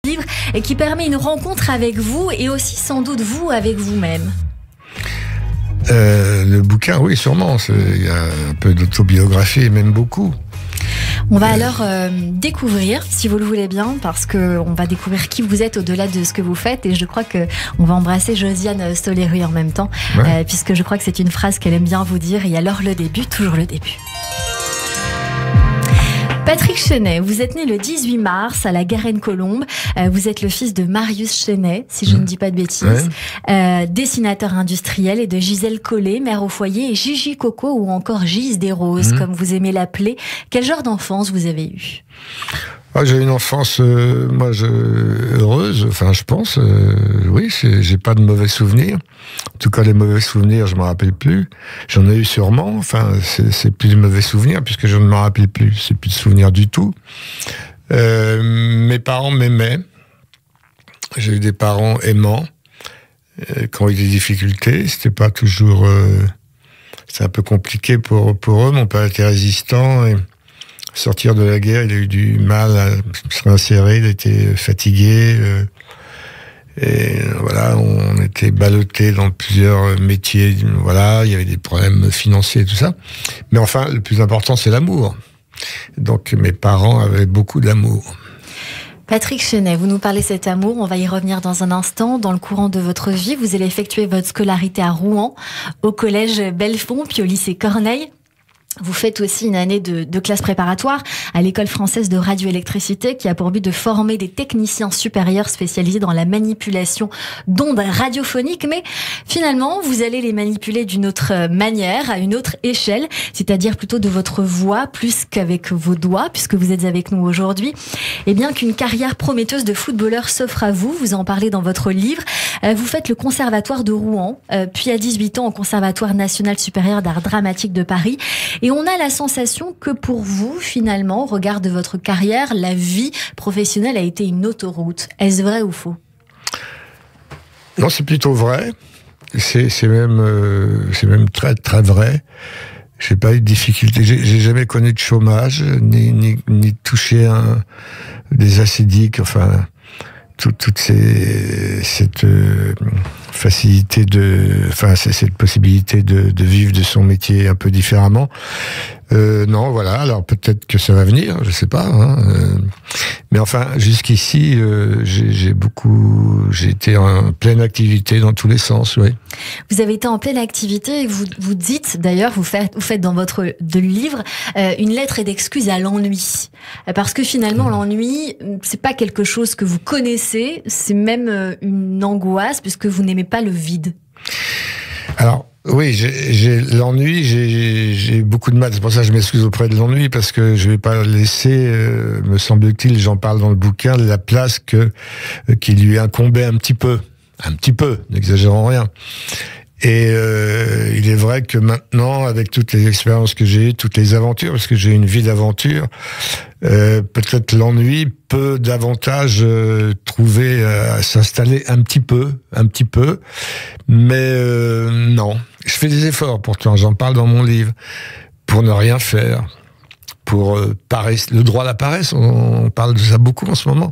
livre et qui permet une rencontre avec vous et aussi sans doute vous avec vous-même. Le bouquin, oui, sûrement. Il y a un peu d'autobiographie et même beaucoup. On va alors découvrir, si vous le voulez bien, parce qu'on va découvrir qui vous êtes au-delà de ce que vous faites. Et je crois qu'on va embrasser Josiane Soleru en même temps, puisque je crois que c'est une phrase qu'elle aime bien vous dire. Et alors le début, toujours le début. Patrick Chenet, vous êtes né le 18 mars à la Garenne-Colombes. Vous êtes le fils de Marius Chenet, si je ne dis pas de bêtises, dessinateur industriel, et de Gisèle Collet, mère au foyer, et Gigi Coco ou encore Gise des Roses, comme vous aimez l'appeler. Quel genre d'enfance vous avez eu ? J'ai eu une enfance, heureuse, enfin je pense, oui, j'ai pas de mauvais souvenirs. En tout cas, les mauvais souvenirs, je m'en rappelle plus. J'en ai eu sûrement, enfin, c'est plus de mauvais souvenirs, puisque je ne m'en rappelle plus, c'est plus de souvenirs du tout. Mes parents m'aimaient. J'ai eu des parents aimants, qui ont eu des difficultés. C'était pas toujours... c'est un peu compliqué pour eux. Mon père était résistant, et sortir de la guerre, il a eu du mal à se réinsérer, il était fatigué. Et voilà, on était ballottés dans plusieurs métiers. Voilà, il y avait des problèmes financiers et tout ça. Mais enfin, le plus important, c'est l'amour. Donc, mes parents avaient beaucoup d'amour. Patrick Chenet, vous nous parlez de cet amour, on va y revenir dans un instant. Dans le courant de votre vie, vous allez effectuer votre scolarité à Rouen, au collège Belfond, puis au lycée Corneille. Vous faites aussi une année de classe préparatoire à l'école française de radioélectricité qui a pour but de former des techniciens supérieurs spécialisés dans la manipulation d'ondes radiophoniques. Mais finalement, vous allez les manipuler d'une autre manière, à une autre échelle, c'est-à-dire plutôt de votre voix plus qu'avec vos doigts, puisque vous êtes avec nous aujourd'hui. Et bien qu'une carrière prometteuse de footballeur s'offre à vous, vous en parlez dans votre livre, vous faites le conservatoire de Rouen, puis à 18 ans au Conservatoire national supérieur d'art dramatique de Paris. Et on a la sensation que pour vous, finalement, au regard de votre carrière, la vie professionnelle a été une autoroute. Est-ce vrai ou faux ? Non, c'est plutôt vrai. C'est même très, très vrai. J'ai pas eu de difficulté. J'ai jamais connu de chômage, ni touché des acidiques, enfin, toute cette facilité cette possibilité de vivre de son métier un peu différemment. Non, voilà. Alors peut-être que ça va venir, je sais pas. Mais enfin, jusqu'ici, j'ai été en pleine activité dans tous les sens, oui. Vous avez été en pleine activité et vous dites, d'ailleurs, vous faites dans votre livre une lettre d'excuse à l'ennui. Parce que finalement, l'ennui, c'est pas quelque chose que vous connaissez, c'est même une angoisse puisque vous n'aimez pas le vide. Alors, oui, j'ai l'ennui, j'ai beaucoup de mal. C'est pour ça que je m'excuse auprès de l'ennui, parce que je vais pas laisser, me semble-t-il, j'en parle dans le bouquin, la place qui lui incombait un petit peu, n'exagérons rien. Et il est vrai que maintenant, avec toutes les expériences que j'ai eues, toutes les aventures, parce que j'ai une vie d'aventure, peut-être l'ennui peut davantage trouver à s'installer un petit peu, mais non. Je fais des efforts pourtant, j'en parle dans mon livre, pour ne rien faire, pour paresse, le droit à la paresse, on parle de ça beaucoup en ce moment.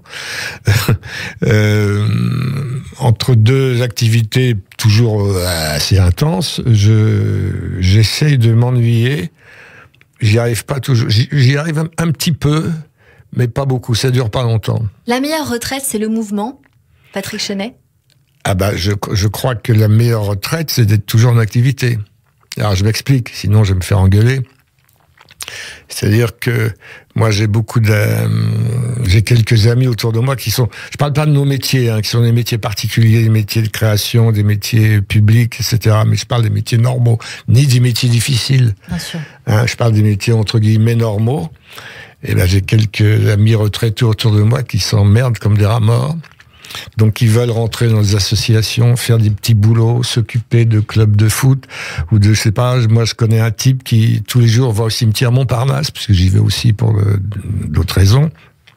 Entre deux activités toujours assez intenses, j'essaye de m'ennuyer. J'y arrive pas toujours. J'y arrive un petit peu, mais pas beaucoup. Ça dure pas longtemps. La meilleure retraite, c'est le mouvement, Patrick Chenet ? Ah je crois que la meilleure retraite, c'est d'être toujours en activité. Alors je m'explique, sinon je vais me faire engueuler. C'est-à-dire que moi j'ai j'ai quelques amis autour de moi qui sont, je parle pas de nos métiers, qui sont des métiers particuliers, des métiers de création, des métiers publics, etc. Mais je parle des métiers normaux, ni des métiers difficiles. Bien sûr. Je parle des métiers entre guillemets normaux. Et j'ai quelques amis retraités autour de moi qui s'emmerdent comme des rats morts. Donc ils veulent rentrer dans les associations, faire des petits boulots, s'occuper de clubs de foot ou de, je sais pas, moi je connais un type qui tous les jours va au cimetière Montparnasse, puisque j'y vais aussi pour d'autres raisons.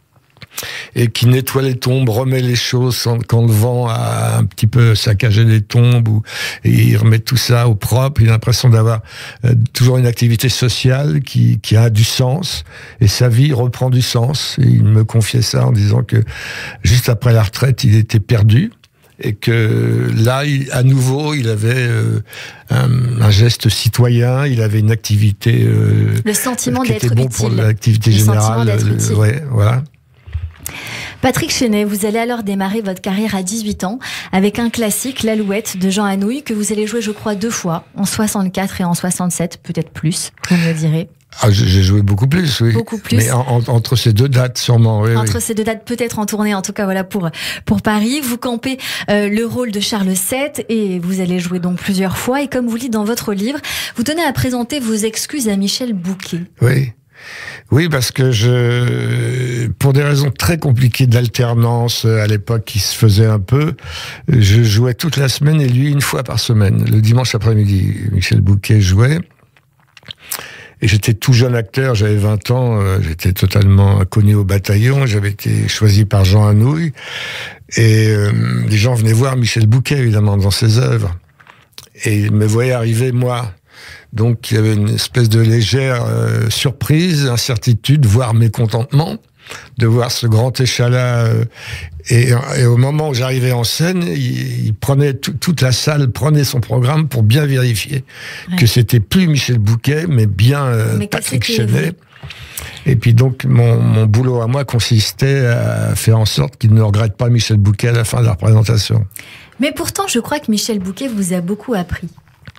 et qui nettoie les tombes, remet les choses quand le vent a un petit peu saccagé les tombes, et il remet tout ça au propre. Il a l'impression d'avoir toujours une activité sociale qui a du sens, et sa vie reprend du sens. Et il me confiait ça en disant que juste après la retraite, il était perdu. Et que là, à nouveau, il avait un geste citoyen, il avait une activité le sentiment qui d'être était bon utile. pour l'activité générale. Ouais, voilà. Patrick Chenet, vous allez alors démarrer votre carrière à 18 ans avec un classique, l'Alouette de Jean Anouilh, que vous allez jouer, je crois, 2 fois, en 64 et en 67, peut-être plus, vous me le direz. Ah, j'ai joué beaucoup plus, oui. Beaucoup plus. Mais entre ces 2 dates, sûrement. Oui, entre ces 2 dates, peut-être en tournée, en tout cas, voilà, pour Paris. Vous campez le rôle de Charles VII et vous allez jouer donc plusieurs fois. Et comme vous le dites dans votre livre, vous tenez à présenter vos excuses à Michel Bouquet. Oui. Oui, parce que pour des raisons très compliquées d'alternance à l'époque qui se faisait un peu, je jouais toute la semaine et lui 1 fois par semaine. Le dimanche après-midi, Michel Bouquet jouait. Et j'étais tout jeune acteur, j'avais 20 ans, j'étais totalement inconnu au bataillon, j'avais été choisi par Jean Anouilh, et les gens venaient voir Michel Bouquet, évidemment, dans ses œuvres. Et ils me voyaient arriver, moi. Donc il y avait une espèce de légère surprise, incertitude, voire mécontentement, de voir ce grand échalas. Et au moment où j'arrivais en scène, il prenait toute la salle prenait son programme pour bien vérifier que c'était plus Michel Bouquet, mais bien Patrick Chenet. Et puis donc mon boulot à moi consistait à faire en sorte qu'il ne regrette pas Michel Bouquet à la fin de la représentation. Mais pourtant, je crois que Michel Bouquet vous a beaucoup appris.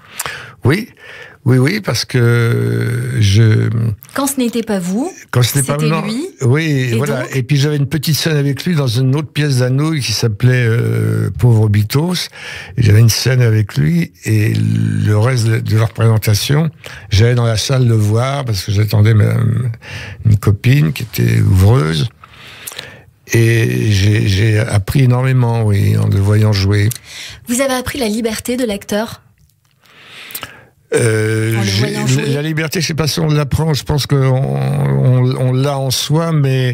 Oui, parce que quand ce n'était pas vous, c'était lui. Oui, et voilà. Donc... Et puis j'avais une petite scène avec lui dans une autre pièce d'Anouilh qui s'appelait Pauvre Bitos. Et j'avais une scène avec lui et le reste de la représentation, j'allais dans la salle le voir parce que j'attendais une copine qui était ouvreuse. Et j'ai appris énormément, oui, en le voyant jouer. Vous avez appris la liberté de l'acteur ? La liberté, je sais pas si on l'apprend, je pense qu'on l'a en soi, mais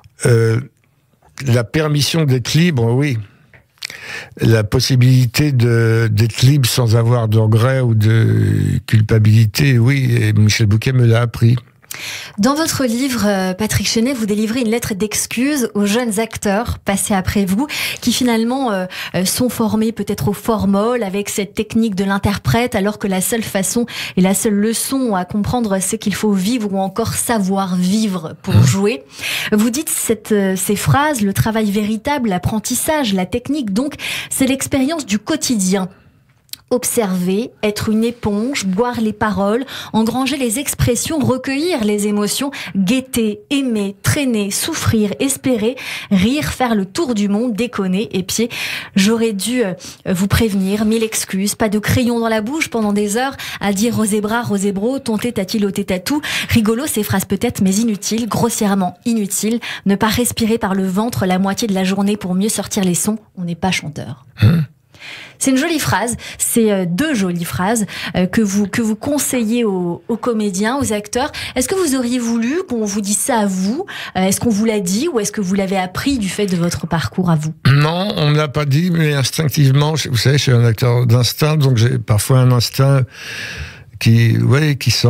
la permission d'être libre, oui. La possibilité d'être libre sans avoir de regrets ou de culpabilité, oui, et Michel Bouquet me l'a appris. Dans votre livre, Patrick Chenet, vous délivrez une lettre d'excuse aux jeunes acteurs passés après vous, qui finalement sont formés peut-être au formol avec cette technique de l'interprète, alors que la seule façon et la seule leçon à comprendre, c'est qu'il faut vivre ou encore savoir vivre pour jouer. Vous dites ces phrases, le travail véritable, l'apprentissage, la technique, donc c'est l'expérience du quotidien. Observer, être une éponge, boire les paroles, engranger les expressions, recueillir les émotions, guetter, aimer, traîner, souffrir, espérer, rire, faire le tour du monde, déconner. Et puis, j'aurais dû vous prévenir, 1000 excuses, pas de crayon dans la bouche pendant des heures à dire Rosébra, Rosébro, tonté tatil, oté tatou. Rigolo, ces phrases peut-être, mais inutiles, grossièrement inutiles. Ne pas respirer par le ventre la moitié de la journée pour mieux sortir les sons, on n'est pas chanteur. C'est une jolie phrase, c'est 2 jolies phrases que vous conseillez aux comédiens, aux acteurs. Est-ce que vous auriez voulu qu'on vous dise ça à vous ? Est-ce qu'on vous l'a dit ou est-ce que vous l'avez appris du fait de votre parcours à vous ? Non, on ne l'a pas dit, mais instinctivement, vous savez, je suis un acteur d'instinct, donc j'ai parfois un instinct qui sent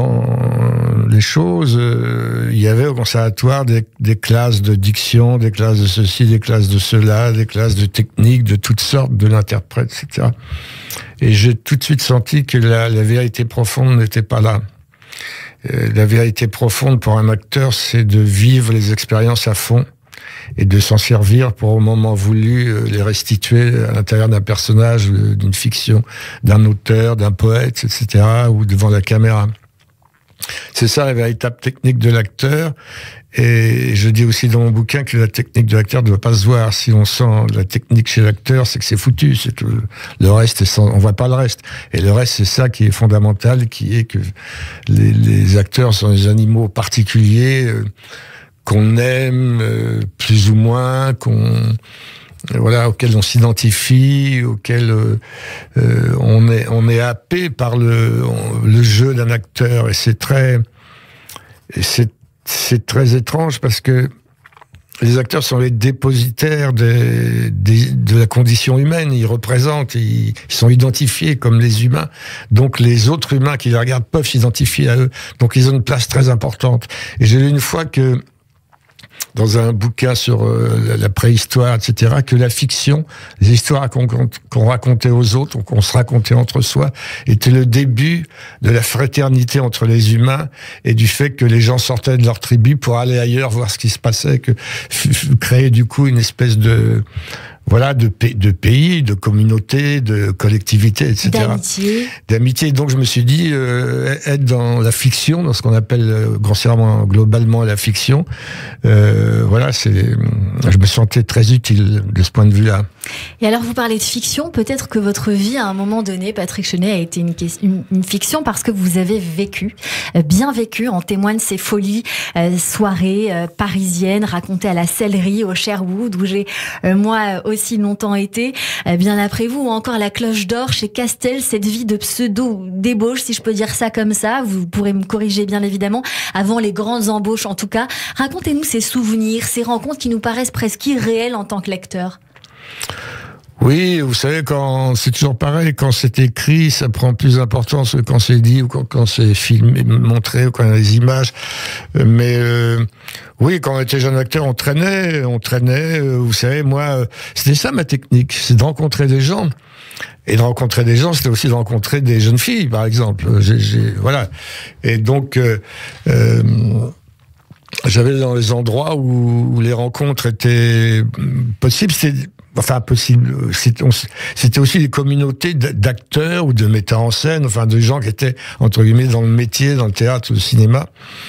les choses. Il y avait au conservatoire des classes de diction, des classes de ceci, des classes de cela, des classes de technique, de toutes sortes, de l'interprète, etc. Et j'ai tout de suite senti que la vérité profonde n'était pas là. La vérité profonde pour un acteur, c'est de vivre les expériences à fond et de s'en servir pour, au moment voulu, les restituer à l'intérieur d'un personnage, d'une fiction, d'un auteur, d'un poète, etc., ou devant la caméra. C'est ça la véritable technique de l'acteur. Et je dis aussi dans mon bouquin que la technique de l'acteur ne doit pas se voir. Si on sent la technique chez l'acteur, c'est que c'est foutu. C'est que le reste, on voit pas le reste. Et le reste, c'est ça qui est fondamental, qui est que les acteurs sont des animaux particuliers, qu'on aime plus ou moins, auquel on s'identifie, auquel on est happé par le jeu d'un acteur. Et c'est très étrange parce que les acteurs sont les dépositaires de la condition humaine. Ils représentent, ils sont identifiés comme les humains. Donc les autres humains qui les regardent peuvent s'identifier à eux. Donc ils ont une place très importante. Et j'ai lu une fois que, dans un bouquin sur la préhistoire, etc., que la fiction, les histoires qu'on racontait aux autres, ou qu'on se racontait entre soi, était le début de la fraternité entre les humains et du fait que les gens sortaient de leur tribu pour aller ailleurs, voir ce qui se passait, que créer du coup une espèce de pays, de communauté, de collectivité, etc. D'amitié. Donc je me suis dit, être dans la fiction, dans ce qu'on appelle grossièrement, globalement la fiction, je me sentais très utile de ce point de vue-là. Et alors vous parlez de fiction, peut-être que votre vie à un moment donné, Patrick Chenet, a été une fiction parce que vous avez bien vécu, en témoignent ces folies, soirées parisiennes racontées à la Sellerie, au Sherwood, où j'ai moi aussi longtemps été, bien après vous, ou encore la Cloche d'Or chez Castel, cette vie de pseudo-débauche, si je peux dire ça comme ça, vous pourrez me corriger bien évidemment, avant les grandes embauches en tout cas. Racontez-nous ces souvenirs, ces rencontres qui nous paraissent presque irréelles en tant que lecteur. Oui, vous savez, c'est toujours pareil, quand c'est écrit, ça prend plus d'importance que quand c'est dit ou quand c'est filmé, montré ou quand il y a des images. Mais oui, quand on était jeune acteur, on traînait. Vous savez, moi, c'était ça ma technique, c'est de rencontrer des gens. Et de rencontrer des gens, c'était aussi de rencontrer des jeunes filles, par exemple. Voilà. Et donc, j'avais dans les endroits où les rencontres étaient possibles. C'était aussi des communautés d'acteurs ou de metteurs en scène, enfin de gens qui étaient entre guillemets dans le métier, dans le théâtre, le cinéma.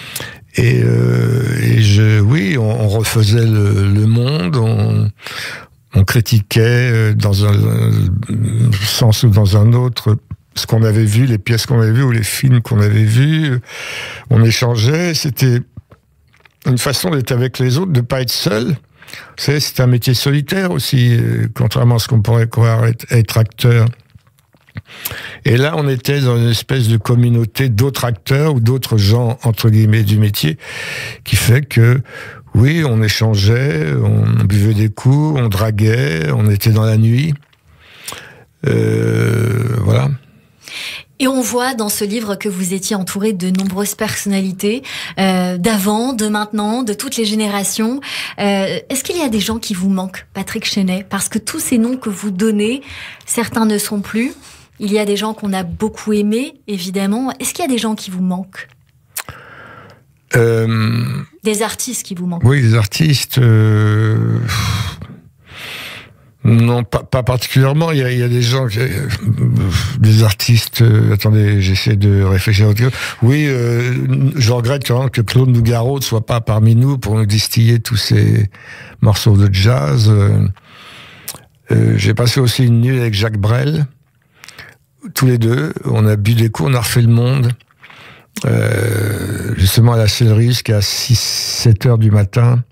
On refaisait le monde, on critiquait dans un sens ou dans un autre ce qu'on avait vu, les pièces qu'on avait vues ou les films qu'on avait vus. On échangeait, c'était une façon d'être avec les autres, de pas être seul. Vous savez, c'est un métier solitaire aussi, contrairement à ce qu'on pourrait croire être acteur. Et là, on était dans une espèce de communauté d'autres acteurs ou d'autres gens, entre guillemets, du métier, qui fait que, oui, on échangeait, on buvait des coups, on draguait, on était dans la nuit. Voilà. Et on voit dans ce livre que vous étiez entouré de nombreuses personnalités, d'avant, de maintenant, de toutes les générations. Est-ce qu'il y a des gens qui vous manquent, Patrick Chenet? Parce que tous ces noms que vous donnez, certains ne sont plus. Il y a des gens qu'on a beaucoup aimés, évidemment. Est-ce qu'il y a des gens qui vous manquent? Des artistes qui vous manquent? Oui, des artistes... Non, pas particulièrement. Il y a des gens, des artistes. Attendez, j'essaie de réfléchir à autre chose. Oui, je regrette quand même que Claude Nougaro ne soit pas parmi nous pour nous distiller tous ces morceaux de jazz. J'ai passé aussi une nuit avec Jacques Brel. Tous les deux, on a bu des coups, on a refait le monde. Justement à la Sellerie jusqu'à 6-7 heures du matin.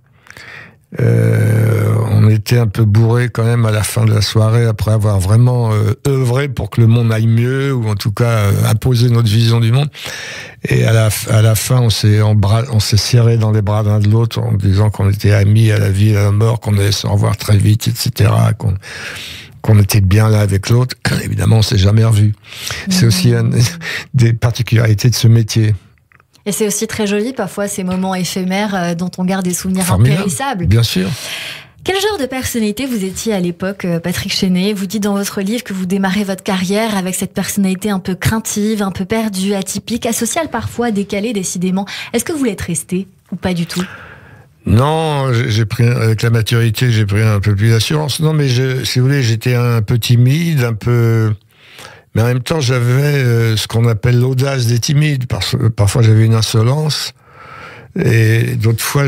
On était un peu bourrés quand même à la fin de la soirée après avoir vraiment œuvré pour que le monde aille mieux ou en tout cas imposer notre vision du monde. Et à la fin, on s'est serré dans les bras l'un de l'autre en disant qu'on était amis à la vie et à la mort, qu'on allait se revoir très vite, etc. Qu'on était bien l'un avec l'autre. Évidemment, on s'est jamais revus. C'est aussi des particularités de ce métier. Et c'est aussi très joli, parfois, ces moments éphémères dont on garde des souvenirs impérissables. Bien sûr. Quel genre de personnalité vous étiez à l'époque, Patrick Chenet? Vous dites dans votre livre que vous démarrez votre carrière avec cette personnalité un peu craintive, un peu perdue, atypique, asociale parfois, décalée décidément. Est-ce que vous l'êtes resté ou pas du tout? Non, j'ai pris, avec la maturité, j'ai pris un peu plus d'assurance. Non, mais si vous voulez, j'étais un peu timide, un peu... Mais en même temps, j'avais ce qu'on appelle l'audace des timides. Parce que parfois, j'avais une insolence. Et d'autres fois,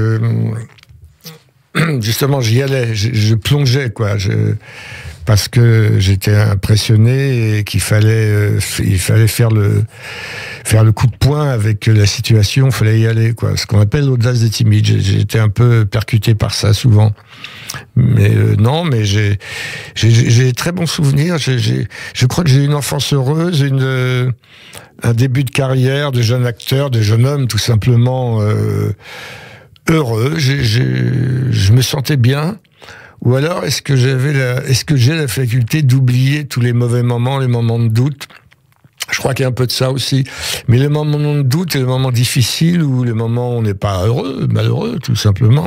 justement, j'y allais. Je plongeais, quoi. Parce que j'étais impressionné et qu'il fallait, faire le coup de poing avec la situation. Il fallait y aller, quoi. Ce qu'on appelle l'audace des timides. J'étais un peu percuté par ça, souvent. Mais non, mais j'ai très bons souvenirs. Je crois que j'ai eu une enfance heureuse, un début de carrière de jeune acteur, de jeune homme, tout simplement heureux, je me sentais bien. Ou alors, est-ce que j'ai la faculté d'oublier tous les mauvais moments, les moments de doute? Je crois qu'il y a un peu de ça aussi. Mais les moments de doute et les moments difficiles ou les moments où on n'est pas heureux, malheureux, tout simplement,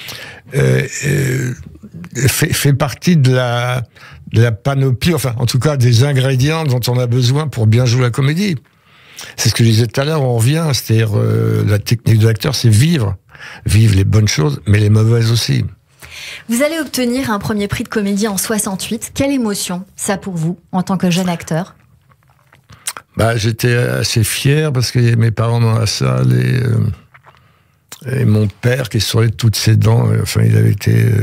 fait partie de la panoplie, enfin, en tout cas, des ingrédients dont on a besoin pour bien jouer la comédie. C'est ce que je disais tout à l'heure, on revient, c'est-à-dire la technique de l'acteur, c'est vivre les bonnes choses, mais les mauvaises aussi. Vous allez obtenir un premier prix de comédie en 68. Quelle émotion, ça, pour vous, en tant que jeune acteur? J'étais assez fier parce qu'il y avait mes parents dans la salle et mon père qui souriait de toutes ses dents. Enfin, il avait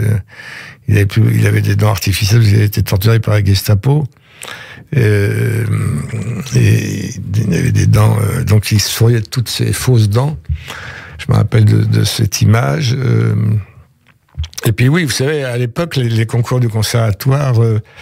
des dents artificielles, il avait été torturé par la Gestapo. Et il avait des dents, donc il souriait de toutes ses fausses dents. Je me rappelle de cette image. Et puis oui, vous savez, à l'époque, les concours du conservatoire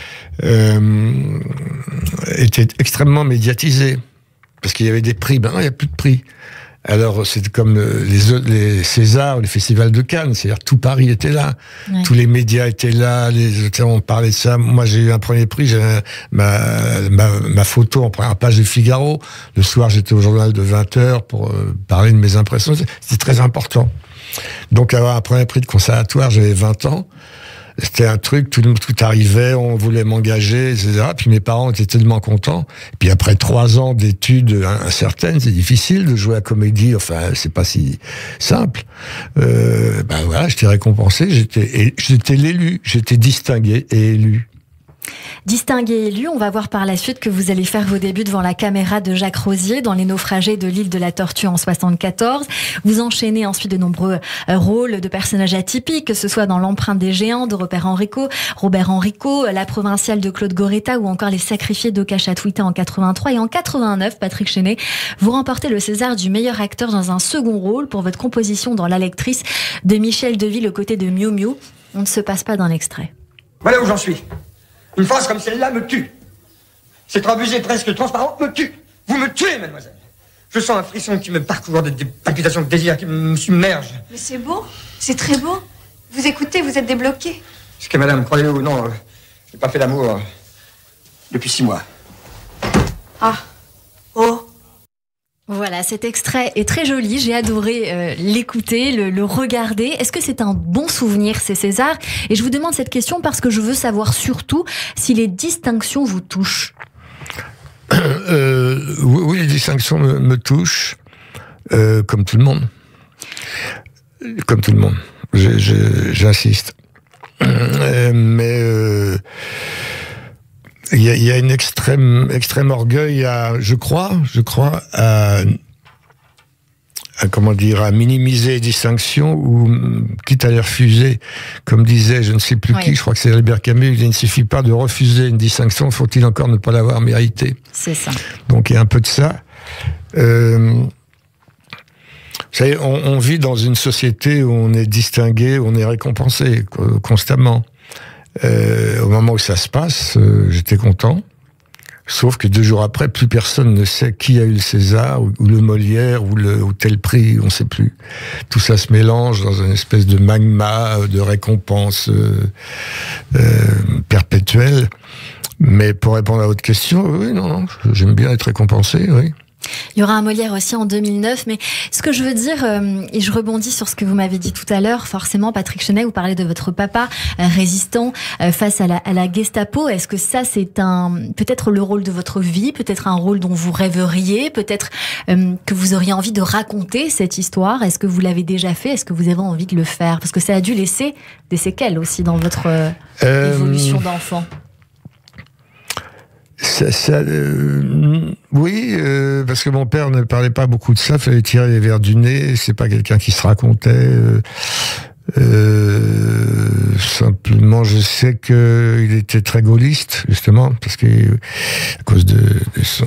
étaient extrêmement médiatisés. Parce qu'il y avait des prix. Ben non, il n'y a plus de prix. Alors, c'est comme les Césars, les festivals de Cannes. C'est-à-dire, tout Paris était là. Ouais. Tous les médias étaient là. Les auteurs ont parlé de ça. Moi, j'ai eu un premier prix. J'ai ma photo en première page de Figaro. Le soir, j'étais au journal de 20h pour parler de mes impressions. C'était très important. Donc, avoir un premier prix de conservatoire, j'avais 20 ans. C'était un truc, tout arrivait, on voulait m'engager, etc. Puis mes parents étaient tellement contents. Puis après 3 ans d'études incertaines, c'est difficile de jouer à la comédie. Enfin, c'est pas si simple. Voilà, j'étais récompensé. J'étais l'élu. J'étais distingué et élu. Distingué et élu, on va voir par la suite que vous allez faire vos débuts devant la caméra de Jacques Rosier dans Les Naufragés de l'île de la Tortue en 74. Vous enchaînez ensuite de nombreux rôles de personnages atypiques, que ce soit dans L'Empreinte des Géants de Robert Enrico, La Provinciale de Claude Goretta ou encore Les Sacrifiés d'Oka Chatouita en 83. Et en 89, Patrick Chenet, vous remportez le César du meilleur acteur dans un second rôle pour votre composition dans La Lectrice de Michel Deville aux côtés de Miu Miu. On ne se passe pas d'un extrait. Voilà où j'en suis. Une phrase comme celle-là me tue. Cette abusée presque transparente me tue. Vous me tuez, mademoiselle. Je sens un frisson qui me parcourt, des palpitations de désir qui me submergent. Mais c'est beau, c'est très beau. Vous écoutez, vous êtes débloqué. Ce que madame, croyez-le ou non, j'ai pas fait l'amour depuis 6 mois. Ah. Oh. Voilà, cet extrait est très joli, j'ai adoré l'écouter, le regarder. Est-ce que c'est un bon souvenir, ces Césars? Et je vous demande cette question parce que je veux savoir surtout si les distinctions vous touchent. Oui, les distinctions me touchent, comme tout le monde. Comme tout le monde, j'insiste. Mais... Il y a une extrême orgueil je crois, à minimiser les distinctions ou quitte à les refuser. Comme disait, je ne sais plus qui, je crois que c'est Albert Camus, il ne suffit pas de refuser une distinction, faut-il encore ne pas l'avoir méritée. C'est ça. Donc il y a un peu de ça. Vous savez, on vit dans une société où on est distingué, où on est récompensé constamment. Au moment où ça se passe, j'étais content. Sauf que 2 jours après, plus personne ne sait qui a eu le César, ou le Molière, ou tel prix, on ne sait plus. Tout ça se mélange dans une espèce de magma de récompense perpétuelle. Mais pour répondre à votre question, oui, non, j'aime bien être récompensé, oui. Il y aura un Molière aussi en 2009, mais ce que je veux dire, et je rebondis sur ce que vous m'avez dit tout à l'heure, forcément, Patrick Chenet, vous parlez de votre papa résistant face à la Gestapo. Est-ce que ça, c'est peut-être le rôle de votre vie, peut-être un rôle dont vous rêveriez, peut-être que vous auriez envie de raconter cette histoire? Est-ce que vous l'avez déjà fait? Est-ce que vous avez envie de le faire? Parce que ça a dû laisser des séquelles aussi dans votre évolution d'enfant. Oui, parce que mon père ne parlait pas beaucoup de ça, fallait tirer les vers du nez, c'est pas quelqu'un qui se racontait. Simplement, je sais qu'il était très gaulliste, justement, parce que à cause de son...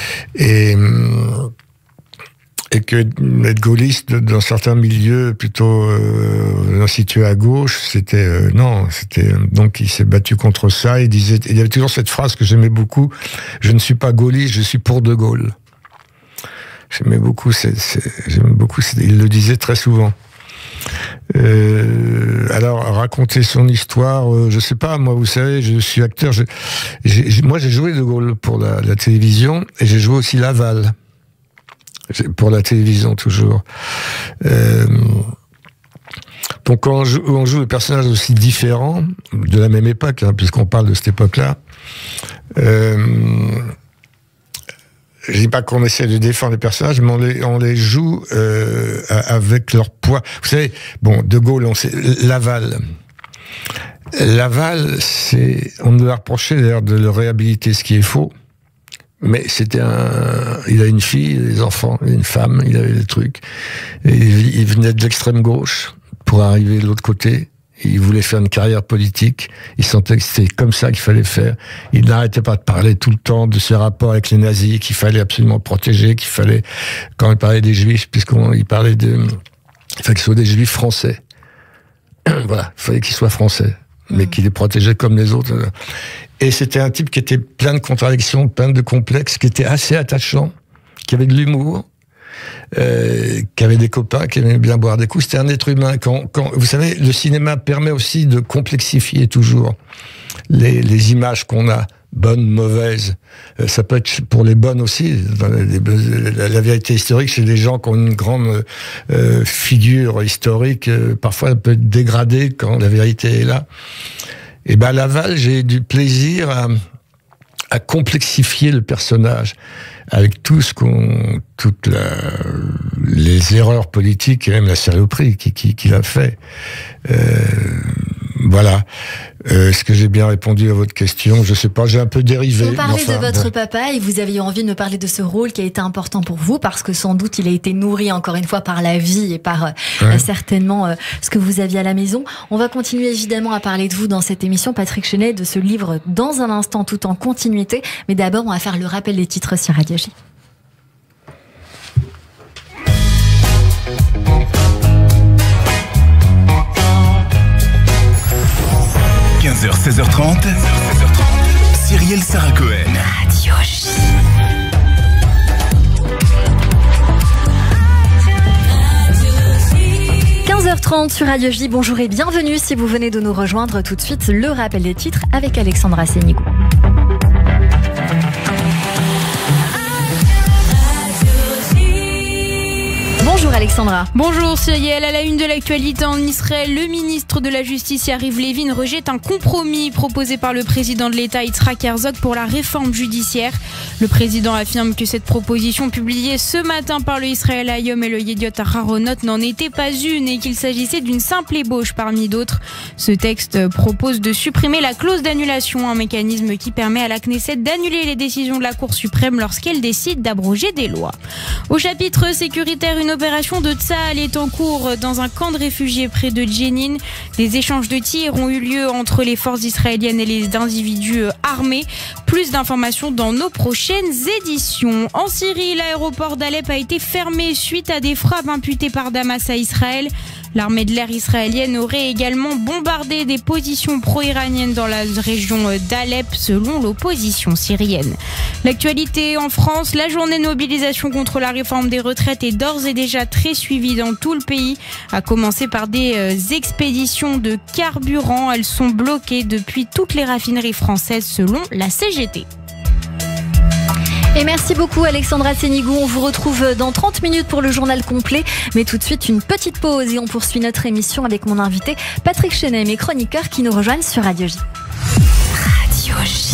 Et que être gaulliste dans certains milieux plutôt situés à gauche, c'était donc il s'est battu contre ça. Il y avait toujours cette phrase que j'aimais beaucoup: je ne suis pas gaulliste, je suis pour De Gaulle. J'aimais beaucoup, il le disait très souvent. Alors, raconter son histoire, je sais pas, moi, vous savez, je suis acteur. Moi, j'ai joué De Gaulle pour la télévision, et j'ai joué aussi Laval. Pour la télévision, toujours. Donc, quand on joue des personnages aussi différents, de la même époque, hein, puisqu'on parle de cette époque-là, je dis pas qu'on essaie de défendre les personnages, mais on les joue avec leur poids. Vous savez, bon, De Gaulle, on sait, Laval, on nous a reproché d'ailleurs de le réhabiliter, ce qui est faux. Mais il a une fille, des enfants, une femme, il avait des trucs. Et il venait de l'extrême gauche pour arriver de l'autre côté. Il voulait faire une carrière politique. Il sentait que c'était comme ça qu'il fallait faire. Il n'arrêtait pas de parler tout le temps de ses rapports avec les nazis, qu'il fallait absolument protéger, quand il parlait des Juifs, il fallait que ce soit des Juifs français. Voilà, il fallait qu'ils soient français, mais qu'il les protégeait comme les autres. Et c'était un type qui était plein de contradictions, plein de complexes, qui était assez attachant, qui avait de l'humour, qui avait des copains, qui aimait bien boire des coups. C'était un être humain. Vous savez, le cinéma permet aussi de complexifier toujours les images qu'on a, bonnes, mauvaises. Ça peut être pour les bonnes aussi. La vérité historique, chez des gens qui ont une grande figure historique, parfois elle peut être dégradée quand la vérité est là. Et ben à Laval, j'ai du plaisir à complexifier le personnage avec toutes les erreurs politiques et même la saloperie qu'il a fait. Voilà. Est-ce que j'ai bien répondu à votre question? Je sais pas, j'ai un peu dérivé. Vous parlez de votre papa et vous aviez envie de me parler de ce rôle qui a été important pour vous parce que sans doute il a été nourri encore une fois par la vie et par certainement ce que vous aviez à la maison. On va continuer évidemment à parler de vous dans cette émission, Patrick Chenet, de ce livre dans un instant tout en continuité. Mais d'abord, on va faire le rappel des titres sur Radio J. – 16h30, Cyrielle Sarah Cohen. Radio J. – 15h30 sur Radio J. Bonjour et bienvenue si vous venez de nous rejoindre. Tout de suite, le rappel des titres avec Alexandra Sénigou. Bonjour Alexandra. Bonjour Cyrielle. À la une de l'actualité en Israël, le ministre de la Justice Yariv Levin rejette un compromis proposé par le président de l'État Yitzhak Herzog pour la réforme judiciaire. Le président affirme que cette proposition publiée ce matin par le Israël Hayom et le Yediot Aharonot n'en était pas une et qu'il s'agissait d'une simple ébauche parmi d'autres. Ce texte propose de supprimer la clause d'annulation, un mécanisme qui permet à la Knesset d'annuler les décisions de la Cour suprême lorsqu'elle décide d'abroger des lois. Au chapitre sécuritaire, une opération de Tsahal est en cours dans un camp de réfugiés près de Jenin. Des échanges de tirs ont eu lieu entre les forces israéliennes et les individus armés. Plus d'informations dans nos prochaines éditions. En Syrie, l'aéroport d'Alep a été fermé suite à des frappes imputées par Damas à Israël. L'armée de l'air israélienne aurait également bombardé des positions pro-iraniennes dans la région d'Alep, selon l'opposition syrienne. L'actualité en France, la journée de mobilisation contre la réforme des retraites est d'ores et déjà très suivie dans tout le pays, à commencer par des expéditions de carburant. Elles sont bloquées depuis toutes les raffineries françaises, selon la CGT. Et merci beaucoup Alexandra Sénigou. On vous retrouve dans 30 minutes pour le journal complet. Mais tout de suite, une petite pause et on poursuit notre émission avec mon invité Patrick Chenet, mes chroniqueurs qui nous rejoignent sur Radio J. Radio J.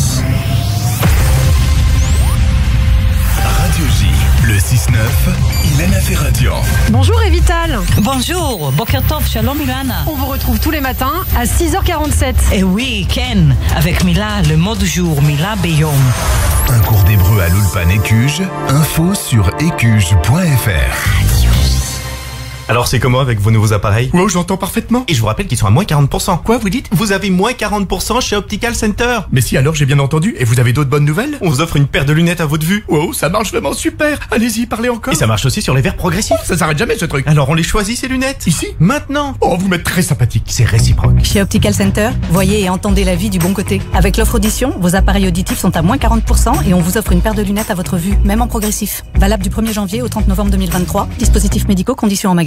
Radio J, le 6-9, Ilana Ferradian. Bonjour Evital. Bonjour, Boker Tov, Shalom Ilana. On vous retrouve tous les matins à 6h47. Et oui, Ken, avec Mila, le mot du jour, Mila Beyom. Un cours d'hébreu à l'Ulpan Écuge, info sur écuge.fr. Alors c'est comment avec vos nouveaux appareils? Wow, j'entends parfaitement. Et je vous rappelle qu'ils sont à moins 40%. Quoi, vous dites? Vous avez moins 40% chez Optical Center. Mais si, alors j'ai bien entendu. Et vous avez d'autres bonnes nouvelles? On vous offre une paire de lunettes à votre vue. Wow, ça marche vraiment super. Allez-y, parlez encore. Et ça marche aussi sur les verres progressifs. Oh, ça s'arrête jamais ce truc. Alors on les choisit ces lunettes? Ici? Maintenant. Oh, vous m'êtes très sympathique. C'est réciproque. Chez Optical Center, voyez et entendez la vie du bon côté. Avec l'offre audition, vos appareils auditifs sont à moins 40% et on vous offre une paire de lunettes à votre vue, même en progressif. Valable du 1er janvier au 30 novembre 2023. Dispositifs médicaux, conditions en magasin.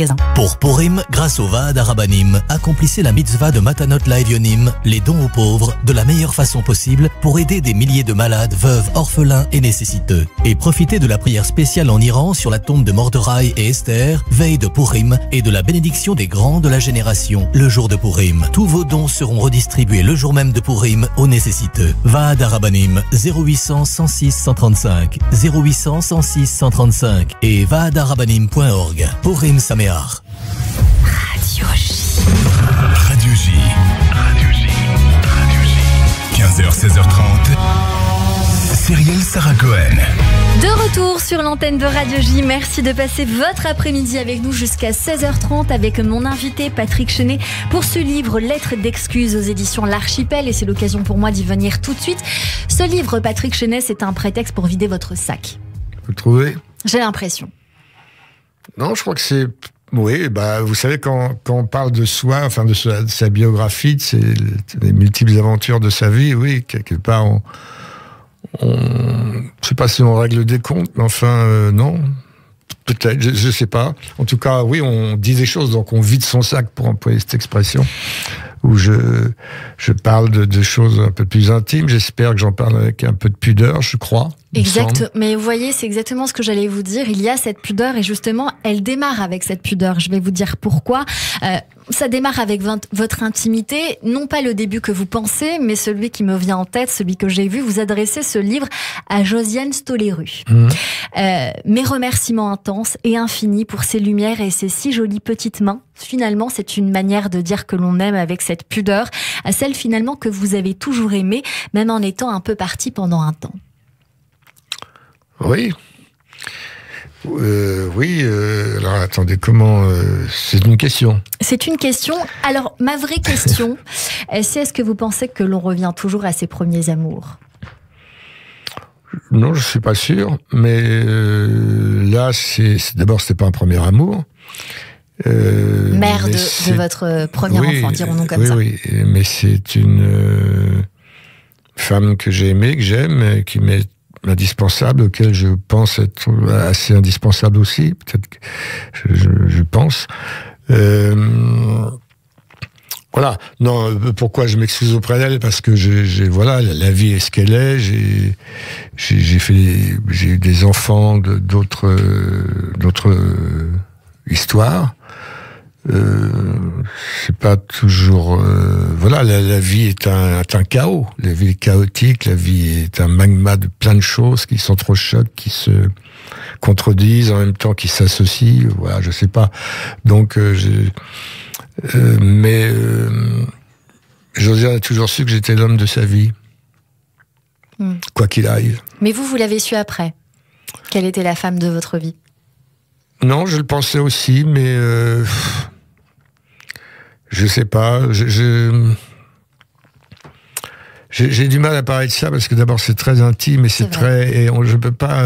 présent. Pour Purim, grâce au Vaad Arabanim, accomplissez la mitzvah de Matanot Laevionim, les dons aux pauvres, de la meilleure façon possible pour aider des milliers de malades, veuves, orphelins et nécessiteux. Et profitez de la prière spéciale en Iran sur la tombe de Mordechai et Esther, veille de Purim, et de la bénédiction des grands de la génération, le jour de Purim. Tous vos dons seront redistribués le jour même de Purim aux nécessiteux. Vaad Arabanim, 0800 106 135, 0800 106 135 et vaadarabanim.org. Purim Sameach. Radio J. Radio J. Radio J. Radio J. 15h, 16h30. Cyrielle Sarah Cohen. De retour sur l'antenne de Radio J. Merci de passer votre après-midi avec nous jusqu'à 16h30 avec mon invité Patrick Chenet pour ce livre Lettres d'excuses aux éditions L'Archipel, et c'est l'occasion pour moi d'y venir tout de suite. Ce livre, Patrick Chenet, c'est un prétexte pour vider votre sac. Vous trouvez ? J'ai l'impression. Non, je crois que c'est... Oui, vous savez, quand on parle de soi, enfin de sa biographie, de les multiples aventures de sa vie, oui, quelque part, je sais pas si on règle des comptes, mais enfin, non. Peut-être, je sais pas. En tout cas, oui, on dit des choses, donc on vide son sac, pour employer cette expression, où je parle de choses un peu plus intimes. J'espère que j'en parle avec un peu de pudeur, je crois. Exact, mais vous voyez, c'est exactement ce que j'allais vous dire. Il y a cette pudeur et justement, elle démarre avec cette pudeur. Je vais vous dire pourquoi. Ça démarre avec votre intimité, non pas le début que vous pensez, mais celui qui me vient en tête, celui que j'ai vu. Vous adressez ce livre à Josiane Stoléru. Mes remerciements intenses et infinis pour ses lumières et ses si jolies petites mains. Finalement, c'est une manière de dire que l'on aime avec cette pudeur, à celle finalement que vous avez toujours aimée, même en étant un peu parti pendant un temps. Oui. Oui. Alors attendez, comment c'est une question. C'est une question. Alors ma vraie question, c'est est-ce que vous pensez que l'on revient toujours à ses premiers amours ? Non, je suis pas sûr. Mais là, d'abord, c'était pas un premier amour. Mère de votre premier enfant, dirons-nous comme ça. Oui, mais c'est une femme que j'ai aimée, que j'aime, qui m'est indispensable, auquel je pense être assez indispensable aussi, peut-être que je pense. Voilà. Non, pourquoi je m'excuse auprès d'elle ? Parce que voilà, la vie est ce qu'elle est. J'ai eu des enfants d'autres histoires. C'est pas toujours voilà, la vie est un chaos, la vie est chaotique, la vie est un magma de plein de choses qui s'entrechoquent, qui se contredisent en même temps, qui s'associent, voilà, je sais pas. Donc mais Josiane a toujours su que j'étais l'homme de sa vie, quoi qu'il arrive. Mais vous l'avez su après, quelle était la femme de votre vie ? Non, je le pensais aussi, mais je sais pas. J'ai du mal à parler de ça parce que d'abord c'est très intime et c'est très et je peux pas.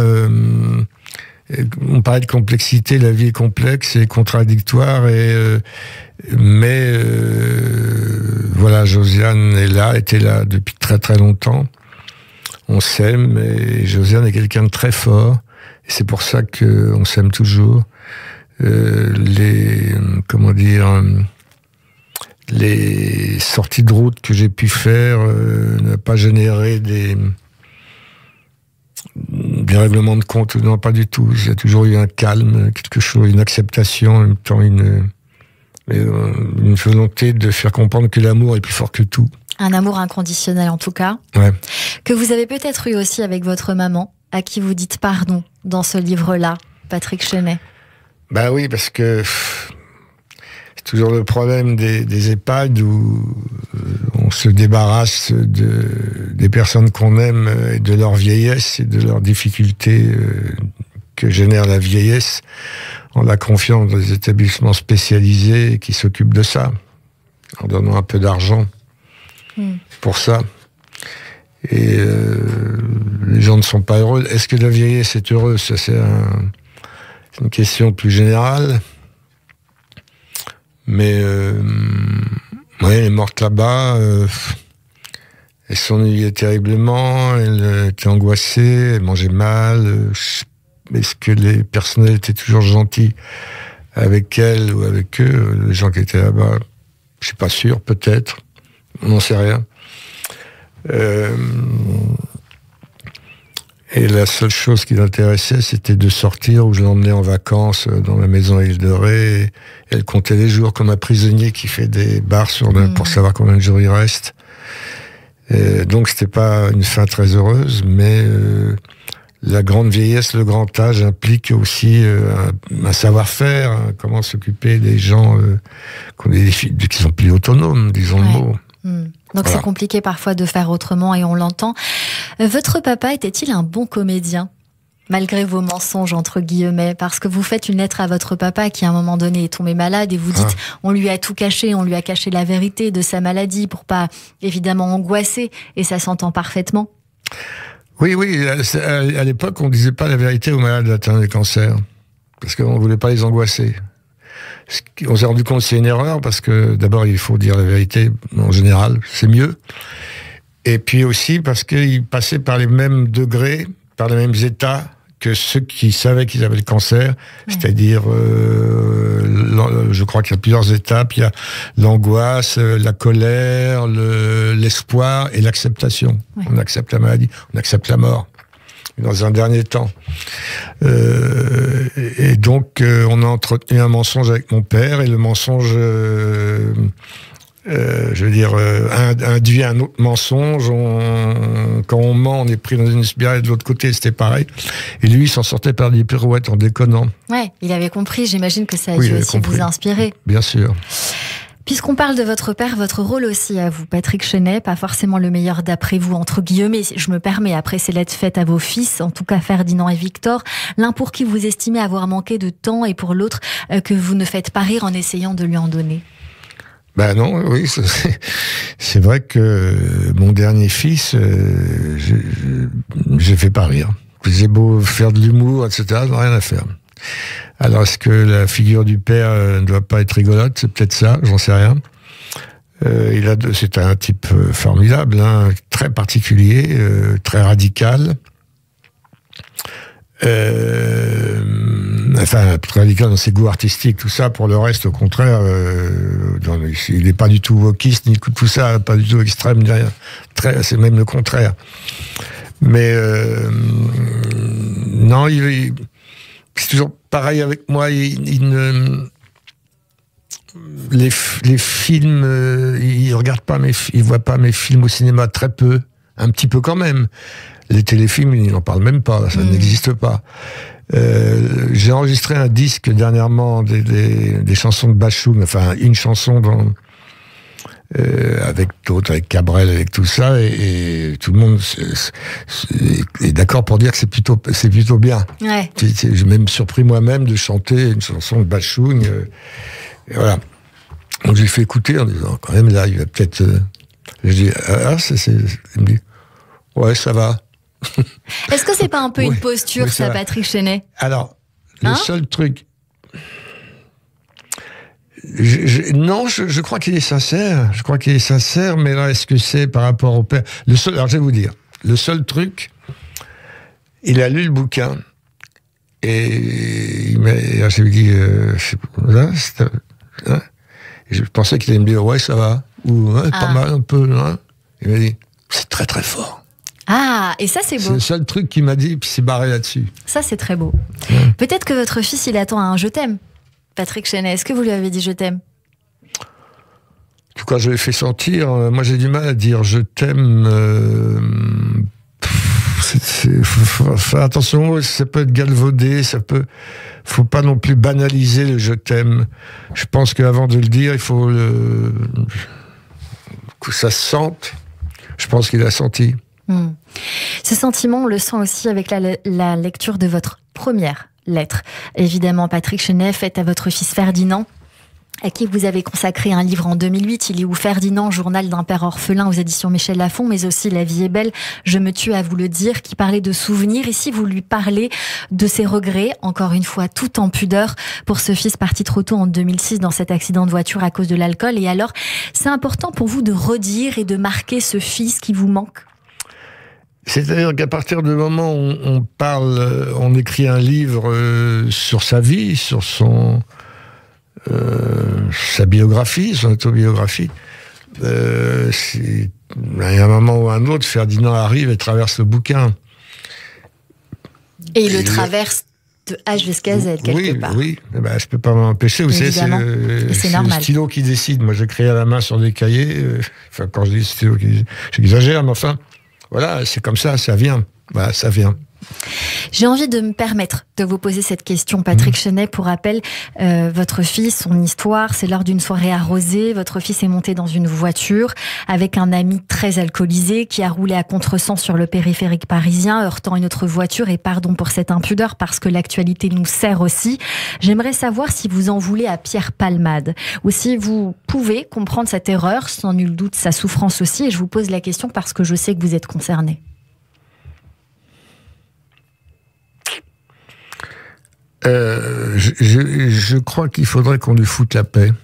On parlait de complexité, la vie est complexe et contradictoire mais voilà, Josiane était là depuis très très longtemps. On s'aime et Josiane est quelqu'un de très fort. Et c'est pour ça qu'on s'aime toujours. Les sorties de route que j'ai pu faire n'ont pas généré des règlements de compte. Non, pas du tout. J'ai toujours eu un calme, quelque chose, une acceptation, en même temps une volonté de faire comprendre que l'amour est plus fort que tout. Un amour inconditionnel en tout cas. Ouais. Que vous avez peut-être eu aussi avec votre maman, à qui vous dites pardon dans ce livre-là, Patrick Chenet. Ben oui, parce que c'est toujours le problème des EHPAD où on se débarrasse des personnes qu'on aime et de leur vieillesse et de leurs difficultés que génère la vieillesse en la confiant dans des établissements spécialisés qui s'occupent de ça, en donnant un peu d'argent pour ça. Et les gens ne sont pas heureux. Est-ce que la vieillesse est heureuse ? Ça, c'est une question plus générale. Mais ouais, elle est morte là-bas. Elle s'ennuyait terriblement. Elle était angoissée. Elle mangeait mal. Est-ce que les personnels étaient toujours gentils avec elle ou avec eux, les gens qui étaient là-bas. Je suis pas sûr, peut-être. On n'en sait rien. Et la seule chose qui l'intéressait, c'était de sortir, où je l'emmenais en vacances dans la maison à Île de Ré. Elle comptait les jours comme un prisonnier qui fait des barres pour savoir combien de jours il reste. Donc c'était pas une fin très heureuse, mais la grande vieillesse, le grand âge implique aussi un savoir-faire, hein, comment s'occuper des gens qui sont plus autonomes, disons le mot. Donc c'est compliqué parfois de faire autrement et on l'entend. Votre papa était-il un bon comédien ? Malgré vos mensonges, entre guillemets, parce que vous faites une lettre à votre papa qui à un moment donné est tombé malade et vous dites on lui a tout caché, on lui a caché la vérité de sa maladie pour pas évidemment angoisser, et ça s'entend parfaitement. Oui, à l'époque on disait pas la vérité aux malades atteints de cancer, parce qu'on voulait pas les angoisser. On s'est rendu compte que c'est une erreur, parce que d'abord il faut dire la vérité en général, c'est mieux. Et puis aussi parce qu'ils passaient par les mêmes degrés, par les mêmes états que ceux qui savaient qu'ils avaient le cancer. C'est-à-dire, je crois qu'il y a plusieurs étapes. Il y a l'angoisse, la colère, l'espoir et l'acceptation. On accepte la maladie, on accepte la mort. Dans un dernier temps. Et donc, on a entretenu un mensonge avec mon père, et le mensonge, induit un autre mensonge. Quand on ment, on est pris dans une spirale, de l'autre côté, c'était pareil. Et lui, il s'en sortait par des pirouettes en déconnant. Ouais, il avait compris. J'imagine que ça a dû aussi vous inspirer. Bien sûr. Puisqu'on parle de votre père, votre rôle aussi à vous, Patrick Chenet, pas forcément le meilleur d'après vous, entre guillemets, je me permets, après ces lettres faites à vos fils, en tout cas Ferdinand et Victor, l'un pour qui vous estimez avoir manqué de temps et pour l'autre que vous ne faites pas rire en essayant de lui en donner. Ben non, oui, c'est vrai que mon dernier fils, j'ai fait pas rire. J'ai beau faire de l'humour, etc., j'ai rien à faire. Alors, est-ce que la figure du père ne doit pas être rigolote ? C'est peut-être ça, j'en sais rien. C'est un type formidable, hein, très particulier, très radical. Très radical dans ses goûts artistiques, tout ça. Pour le reste, au contraire, il n'est pas du tout wokiste, ni tout ça, pas du tout extrême, ni rien. C'est même le contraire. Mais non, c'est toujours pareil avec moi. Les films, il regarde pas il voit pas mes films au cinéma, très peu, un petit peu quand même. Les téléfilms, il n'en parle même pas, ça n'existe pas. J'ai enregistré un disque dernièrement des chansons de Bachung, enfin une chanson avec d'autres, avec Cabrel, avec tout ça, et tout le monde est d'accord pour dire que c'est plutôt bien. Ouais. J'ai même surpris moi-même de chanter une chanson de Bachung. Et voilà. Donc j'ai fait écouter en disant, quand même là, il va peut-être... Je dis, il me dit, ouais, ça va. Est-ce que c'est pas un peu une posture, ça, Patrick Chenet ? Alors, le seul truc... Je crois qu'il est sincère. Je crois qu'il est sincère, mais là, est-ce que c'est par rapport au père ? Alors, je vais vous dire, le seul truc, il a lu le bouquin, et je lui ai dit, je pensais qu'il allait me dire, ouais, ça va, ou pas mal, un peu, hein. Il m'a dit, c'est très très fort. Ah, et ça c'est beau. C'est le seul truc qu'il m'a dit, puis il s'est barré là-dessus. Ça c'est très beau. Peut-être que votre fils, il attend un « je t'aime ». Patrick Chenet, est-ce que vous lui avez dit « je t'aime » ? En tout cas, je l'ai fait sentir. Moi, j'ai du mal à dire « je t'aime ». Faut faire attention, ça peut être galvaudé, faut pas non plus banaliser le « je t'aime ». Je pense qu'avant de le dire, il faut que ça se sente. Je pense qu'il a senti. Ce sentiment, on le sent aussi avec la lecture de votre première lettre. Évidemment, Patrick Chenet, faite à votre fils Ferdinand, à qui vous avez consacré un livre en 2008, Il est où Ferdinand, journal d'un père orphelin aux éditions Michel Lafon, mais aussi La vie est belle, je me tue à vous le dire, qui parlait de souvenirs. Ici, vous lui parlez de ses regrets, encore une fois, tout en pudeur, pour ce fils parti trop tôt en 2006 dans cet accident de voiture à cause de l'alcool. Et alors, c'est important pour vous de redire et de marquer ce fils qui vous manque ? C'est-à-dire qu'à partir du moment où on écrit un livre sur sa vie, sur son sa biographie, son autobiographie. Il y a un moment ou un autre, Ferdinand arrive et traverse le bouquin. Et il le traverse de H jusqu'à Z, quelque part. Oui, ben, je peux pas m'empêcher. Vous savez, c'est le stylo qui décide. Moi, j'écris à la main sur des cahiers. Enfin, quand je dis stylo qui décide, j'exagère, mais enfin, voilà, c'est comme ça, ça vient. Voilà, ça vient. J'ai envie de me permettre de vous poser cette question, Patrick Chenet. Pour rappel, votre fils, son histoire, c'est lors d'une soirée arrosée. Votre fils est monté dans une voiture avec un ami très alcoolisé qui a roulé à contresens sur le périphérique parisien, heurtant une autre voiture. Et pardon pour cette impudeur, parce que l'actualité nous sert aussi. J'aimerais savoir si vous en voulez à Pierre Palmade, ou si vous pouvez comprendre cette erreur, sans nul doute sa souffrance aussi. Et je vous pose la question parce que je sais que vous êtes concerné. Je crois qu'il faudrait qu'on lui foute la paix.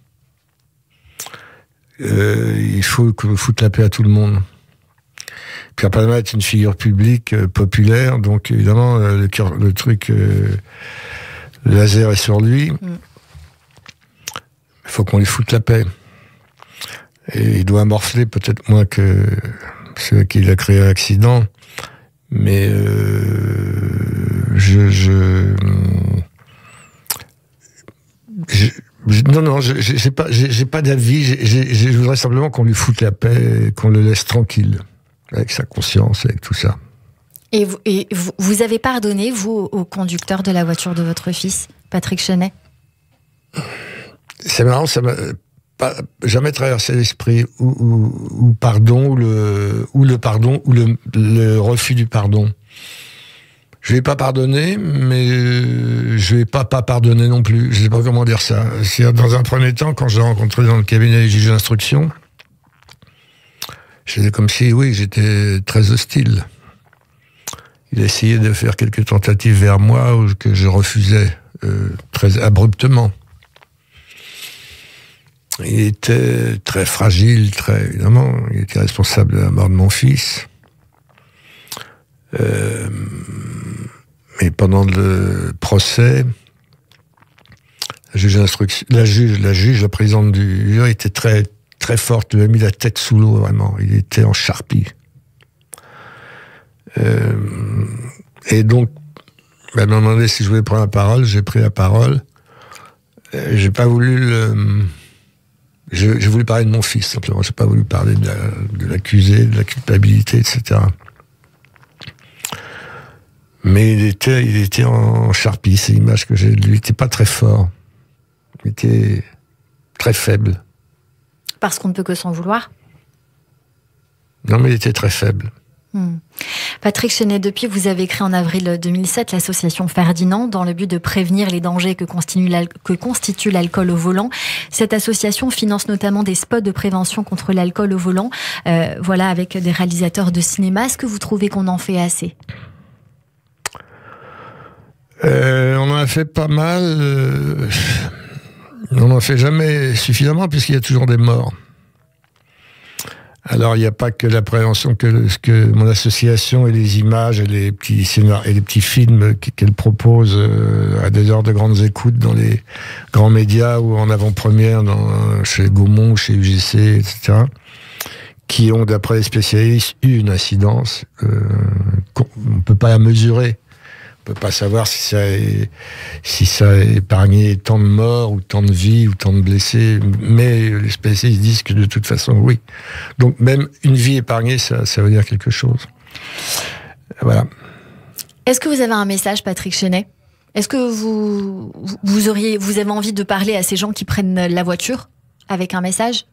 Il faut qu'on foute la paix à tout le monde. Pierre Palmade est une figure publique populaire, donc évidemment le truc le laser est sur lui. Il faut qu'on lui foute la paix. Et il doit morfler peut-être moins que celui qui a créé l'accident, mais non, j'ai pas d'avis. Je voudrais simplement qu'on lui foute la paix, qu'on le laisse tranquille, avec sa conscience, avec tout ça. Et vous avez pardonné, vous, au conducteur de la voiture de votre fils, Patrick Chenet? C'est marrant, ça m'a pas jamais traversé l'esprit, ou pardon, ou le pardon, ou le refus du pardon. Je vais pas pardonner, mais je vais pas pardonner non plus. Je sais pas comment dire ça. Dans un premier temps, quand je l'ai rencontré dans le cabinet des juges d'instruction, j'étais comme si, oui, j'étais très hostile. Il a essayé de faire quelques tentatives vers moi que je refusais très abruptement. Il était très fragile, évidemment. Il était responsable de la mort de mon fils. Mais pendant le procès, la présidente du jury était très, très forte, lui a mis la tête sous l'eau, vraiment. Il était en charpie. Et donc, elle m'a demandé si je voulais prendre la parole, j'ai pris la parole. J'ai pas voulu j'ai voulu parler de mon fils, simplement. J'ai pas voulu parler de l'accusé, de la culpabilité, etc. Mais il était en charpie, c'est l'image que j'ai de lui. Il n'était pas très fort. Il était très faible. Parce qu'on ne peut que s'en vouloir? Non, mais il était très faible. Patrick Chenet, depuis, vous avez créé en avril 2007 l'association Ferdinand dans le but de prévenir les dangers que constitue l'alcool au volant. Cette association finance notamment des spots de prévention contre l'alcool au volant, voilà, avec des réalisateurs de cinéma. Est-ce que vous trouvez qu'on en fait assez? On en a fait pas mal. On n'en fait jamais suffisamment puisqu'il y a toujours des morts. Alors, il n'y a pas que la prévention, que mon association et les images et les petits scénarios et les petits films qu'elle propose à des heures de grandes écoutes dans les grands médias ou en avant-première chez Gaumont, chez UGC, etc., qui ont, d'après les spécialistes, eu une incidence. On ne peut pas la mesurer. On ne peut pas savoir si ça a épargné tant de morts, ou tant de vies, ou tant de blessés. Mais les spécialistes disent que de toute façon, oui. Donc même une vie épargnée, ça veut dire quelque chose. Voilà. Est-ce que vous avez un message, Patrick Chenet? Est-ce que vous avez envie de parler à ces gens qui prennent la voiture avec un message?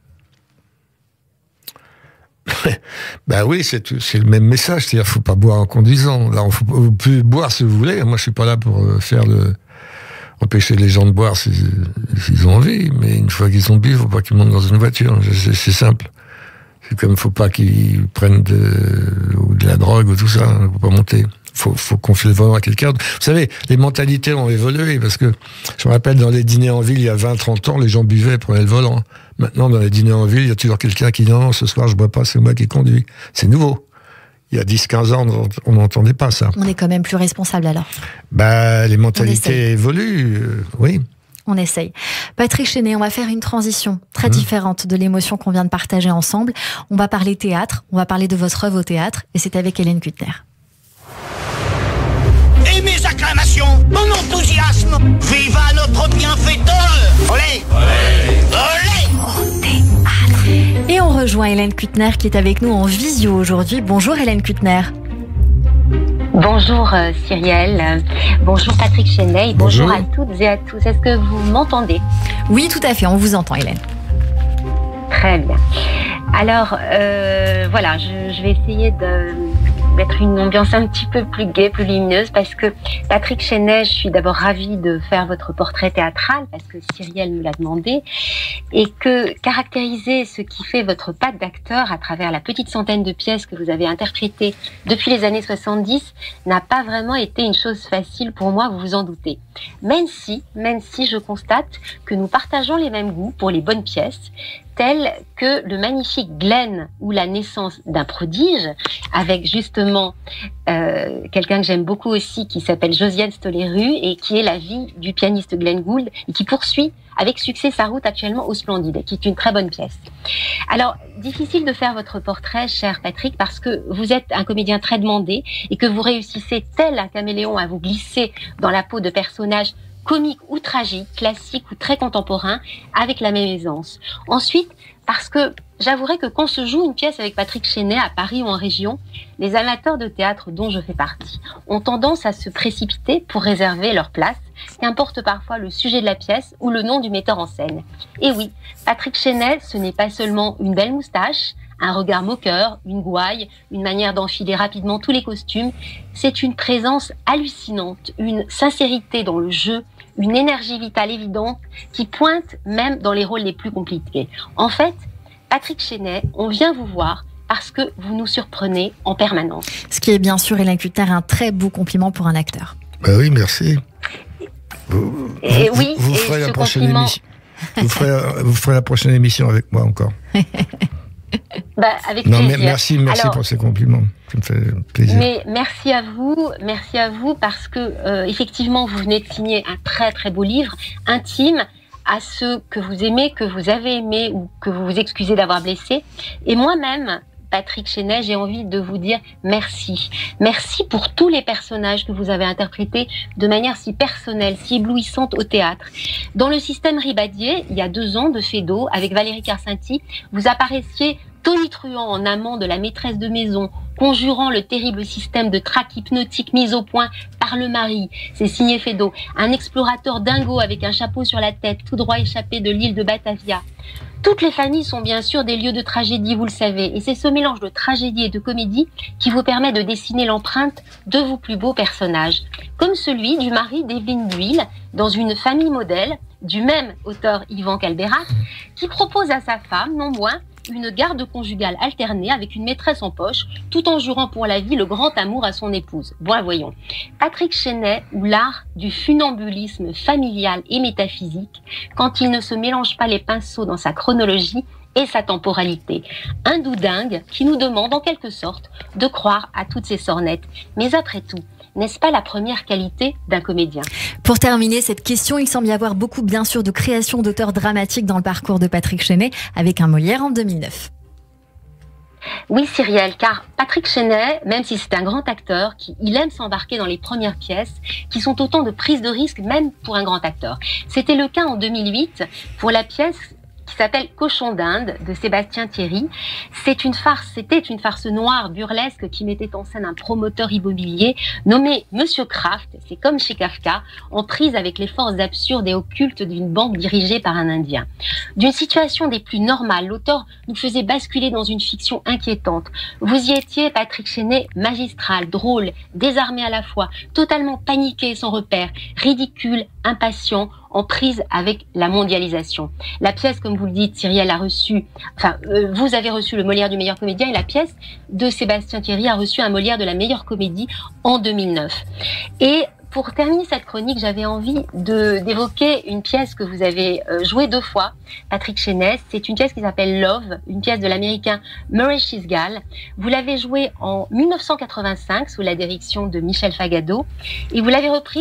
Ben oui, c'est le même message, c'est-à-dire faut pas boire en conduisant. Là, vous pouvez boire si vous voulez. Moi, je suis pas là pour empêcher les gens de boire s'ils ont envie, mais une fois qu'ils ont bu, faut pas qu'ils montent dans une voiture. C'est simple. C'est comme faut pas qu'ils prennent de la drogue ou tout ça. Faut pas monter. Faut confier le volant à quelqu'un. Vous savez, les mentalités ont évolué, parce que je me rappelle, dans les dîners en ville, il y a 20-30 ans, les gens buvaient, prenaient le volant. Maintenant, dans les dîners en ville, il y a toujours quelqu'un qui dit non, ce soir, je bois pas, c'est moi qui conduis. C'est nouveau. Il y a 10-15 ans, on n'entendait pas ça. On est quand même plus responsable, alors. Les mentalités évoluent, oui. On essaye. Patrick Chenet, on va faire une transition très différente de l'émotion qu'on vient de partager ensemble. On va parler théâtre, on va parler de votre œuvre au théâtre, et c'est avec Hélène Kuttner. Et mes acclamations, mon enthousiasme, viva notre bienfaiteur. Olé, olé, olé. Au théâtre. Et on rejoint Hélène Kuttner qui est avec nous en visio aujourd'hui. Bonjour Hélène Kuttner. Bonjour Cyrielle, bonjour Patrick Chenet, bonjour à toutes et à tous. Est-ce que vous m'entendez? Oui, tout à fait, on vous entend Hélène. Très bien. Alors, voilà, je vais essayer mettre une ambiance un petit peu plus gaie, plus lumineuse, parce que Patrick Chenet, je suis d'abord ravie de faire votre portrait théâtral, parce que Cyrielle me l'a demandé, et que caractériser ce qui fait votre patte d'acteur à travers la petite centaine de pièces que vous avez interprétées depuis les années 70 n'a pas vraiment été une chose facile pour moi, vous vous en doutez. Même si je constate que nous partageons les mêmes goûts pour les bonnes pièces, telles que le magnifique Glenn ou la naissance d'un prodige, avec justement quelqu'un que j'aime beaucoup aussi, qui s'appelle Josiane Stoléru, et qui est la vie du pianiste Glenn Gould, et qui poursuit avec succès sa route actuellement au Splendide, qui est une très bonne pièce. Alors, difficile de faire votre portrait, cher Patrick, parce que vous êtes un comédien très demandé, et que vous réussissez tel un caméléon à vous glisser dans la peau de personnages comique ou tragique, classique ou très contemporain, avec la même aisance. Ensuite, parce que j'avouerai que quand se joue une pièce avec Patrick Chenet à Paris ou en région, les amateurs de théâtre dont je fais partie ont tendance à se précipiter pour réserver leur place, qu'importe parfois le sujet de la pièce ou le nom du metteur en scène. Et oui, Patrick Chenet, ce n'est pas seulement une belle moustache, un regard moqueur, une gouaille, une manière d'enfiler rapidement tous les costumes. C'est une présence hallucinante, une sincérité dans le jeu, une énergie vitale évidente qui pointe même dans les rôles les plus compliqués. En fait, Patrick Chenet, on vient vous voir parce que vous nous surprenez en permanence. Ce qui est bien sûr, Hélène Kuttner, un très beau compliment pour un acteur. Bah oui, merci. Vous ferez la prochaine émission. Vous ferez la prochaine émission avec moi encore. Avec plaisir. Merci alors, pour ces compliments. Ça me fait plaisir. Mais merci à vous parce que effectivement vous venez de signer un très très beau livre intime à ceux que vous aimez, que vous avez aimé ou que vous vous excusez d'avoir blessé. Et moi-même, Patrick Chenet, j'ai envie de vous dire merci. Merci pour tous les personnages que vous avez interprétés de manière si personnelle, si éblouissante au théâtre. Dans le système Ribadier, il y a 2 ans de Feydeau, avec Valérie Carcinti, vous apparaissiez tonitruant en amant de la maîtresse de maison, conjurant le terrible système de traque hypnotique mis au point par le mari. C'est signé Feydeau. Un explorateur dingo avec un chapeau sur la tête, tout droit échappé de l'île de Batavia. Toutes les familles sont bien sûr des lieux de tragédie, vous le savez, et c'est ce mélange de tragédie et de comédie qui vous permet de dessiner l'empreinte de vos plus beaux personnages, comme celui du mari d'Evelyne Buil dans Une famille modèle, du même auteur Yvan Calberac, qui propose à sa femme, non moins, une garde conjugale alternée avec une maîtresse en poche, tout en jurant pour la vie le grand amour à son épouse. Bon, voyons. Patrick Chenet, ou l'art du funambulisme familial et métaphysique, quand il ne se mélange pas les pinceaux dans sa chronologie et sa temporalité. Un doudingue qui nous demande en quelque sorte de croire à toutes ces sornettes. Mais après tout, n'est-ce pas la première qualité d'un comédien? Pour terminer cette question, il semble y avoir beaucoup, bien sûr, de créations d'auteurs dramatiques dans le parcours de Patrick Chenet, avec un Molière en 2009. Oui, Cyrielle, car Patrick Chenet, même si c'est un grand acteur, il aime s'embarquer dans les premières pièces, qui sont autant de prises de risque, même pour un grand acteur. C'était le cas en 2008 pour la pièce qui s'appelle Cochon d'Inde de Sébastien Thierry. C'était une farce noire, burlesque, qui mettait en scène un promoteur immobilier nommé Monsieur Kraft, c'est comme chez Kafka, en prise avec les forces absurdes et occultes d'une banque dirigée par un Indien. D'une situation des plus normales, l'auteur nous faisait basculer dans une fiction inquiétante. Vous y étiez, Patrick Chenet, magistral, drôle, désarmé à la fois, totalement paniqué et sans repère, ridicule, impatient, en prise avec la mondialisation. La pièce, comme vous le dites, Cyrielle a reçu, vous avez reçu le Molière du meilleur comédien, et la pièce de Sébastien Thierry a reçu un Molière de la meilleure comédie en 2009. Et pour terminer cette chronique, j'avais envie d'évoquer une pièce que vous avez jouée 2 fois, Patrick Chenet. C'est une pièce qui s'appelle Love, une pièce de l'américain Murray Chisgal. Vous l'avez jouée en 1985 sous la direction de Michel Fagado, et vous l'avez reprise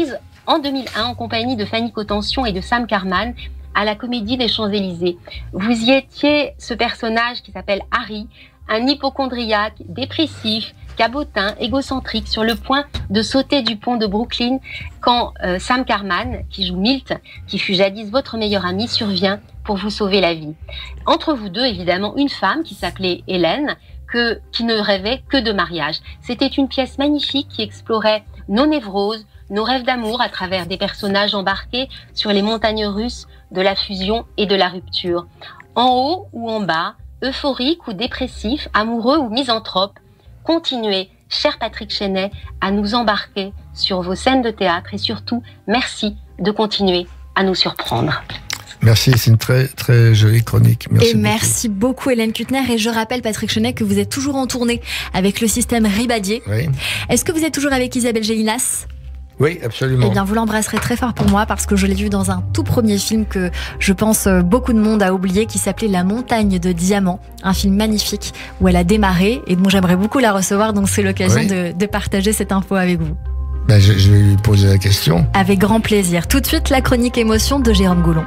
en 2001 en compagnie de Fanny Cotenson et de Sam Carman à la Comédie des Champs-Élysées. Vous y étiez ce personnage qui s'appelle Harry, un hypocondriaque, dépressif, cabotin, égocentrique, sur le point de sauter du pont de Brooklyn quand Sam Carman, qui joue Milt, qui fut jadis votre meilleur ami, survient pour vous sauver la vie. Entre vous deux, évidemment, une femme qui s'appelait Hélène, qui ne rêvait que de mariage. C'était une pièce magnifique qui explorait nos névroses, nos rêves d'amour à travers des personnages embarqués sur les montagnes russes de la fusion et de la rupture. En haut ou en bas, euphorique ou dépressif, amoureux ou misanthrope, continuez, cher Patrick Chenet, à nous embarquer sur vos scènes de théâtre et surtout, merci de continuer à nous surprendre. Merci, c'est une très très jolie chronique. Merci beaucoup. Merci beaucoup Hélène Kuttner. Et je rappelle, Patrick Chenet, que vous êtes toujours en tournée avec le système Ribadier. Oui. Est-ce que vous êtes toujours avec Isabelle Gélinas ? Oui, absolument. Eh bien, vous l'embrasserez très fort pour moi parce que je l'ai vu dans un tout premier film que je pense beaucoup de monde a oublié, qui s'appelait La Montagne de Diamants, un film magnifique où elle a démarré et dont j'aimerais beaucoup la recevoir, donc c'est l'occasion de partager cette info avec vous. Ben, je vais lui poser la question. Avec grand plaisir. Tout de suite, la chronique émotion de Jérôme Goulon.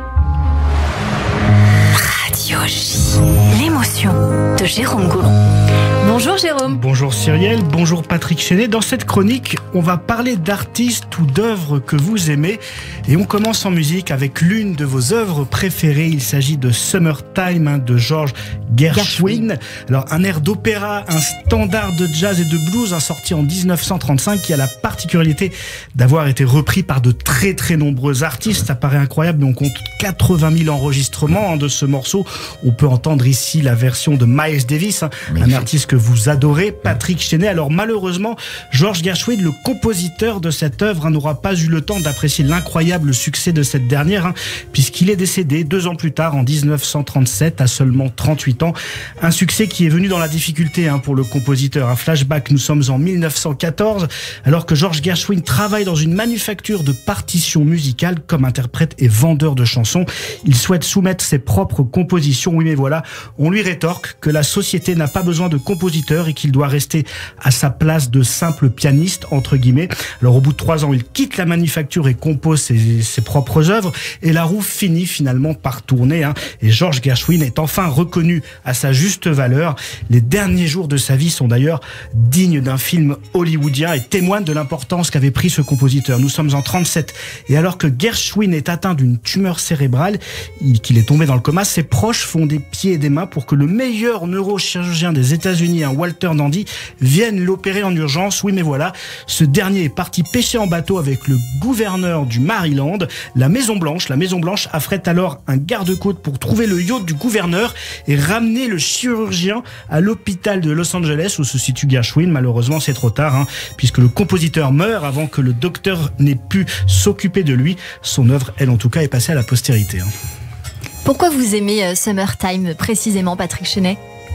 Radio J, l'émotion de Jérôme Goulon. Bonjour Jérôme. Bonjour Cyrielle, bonjour Patrick Chenet. Dans cette chronique, on va parler d'artistes ou d'œuvres que vous aimez. Et on commence en musique avec l'une de vos œuvres préférées. Il s'agit de Summertime de George Gershwin. Alors un air d'opéra, un standard de jazz et de blues, sorti en 1935, qui a la particularité d'avoir été repris par de très très nombreux artistes. Ça paraît incroyable, mais on compte 80 000 enregistrements de ce morceau. On peut entendre ici la version de Miles Davis, un artiste que vous adorez, Patrick Chenet. Alors malheureusement, George Gershwin, le compositeur de cette œuvre, n'aura pas eu le temps d'apprécier l'incroyable succès de cette dernière, puisqu'il est décédé 2 ans plus tard, en 1937, à seulement 38 ans. Un succès qui est venu dans la difficulté pour le compositeur. Un flashback, nous sommes en 1914, alors que George Gershwin travaille dans une manufacture de partitions musicales comme interprète et vendeur de chansons. Il souhaite soumettre ses propres compositions. Oui, mais voilà, on lui rétorque que la société n'a pas besoin de compositeurs et qu'il doit rester à sa place de simple pianiste, entre guillemets. Alors au bout de 3 ans, il quitte la manufacture et compose ses propres œuvres, et la roue finit finalement par tourner, et George Gershwin est enfin reconnu à sa juste valeur. Les derniers jours de sa vie sont d'ailleurs dignes d'un film hollywoodien et témoignent de l'importance qu'avait pris ce compositeur. Nous sommes en 37, et alors que Gershwin est atteint d'une tumeur cérébrale, qu'il est tombé dans le coma, ses proches font des pieds et des mains pour que le meilleur neurochirurgien des États-Unis, Walter Dandy, vienne l'opérer en urgence. Oui, mais voilà, ce dernier est parti pêcher en bateau avec le gouverneur du Maryland. La Maison Blanche affrète alors un garde-côte pour trouver le yacht du gouverneur et ramener le chirurgien à l'hôpital de Los Angeles où se situe Gershwin. Malheureusement, c'est trop tard, puisque le compositeur meurt avant que le docteur n'ait pu s'occuper de lui. Son œuvre, elle en tout cas, est passée à la postérité. Pourquoi vous aimez Summertime précisément, Patrick Chenet ?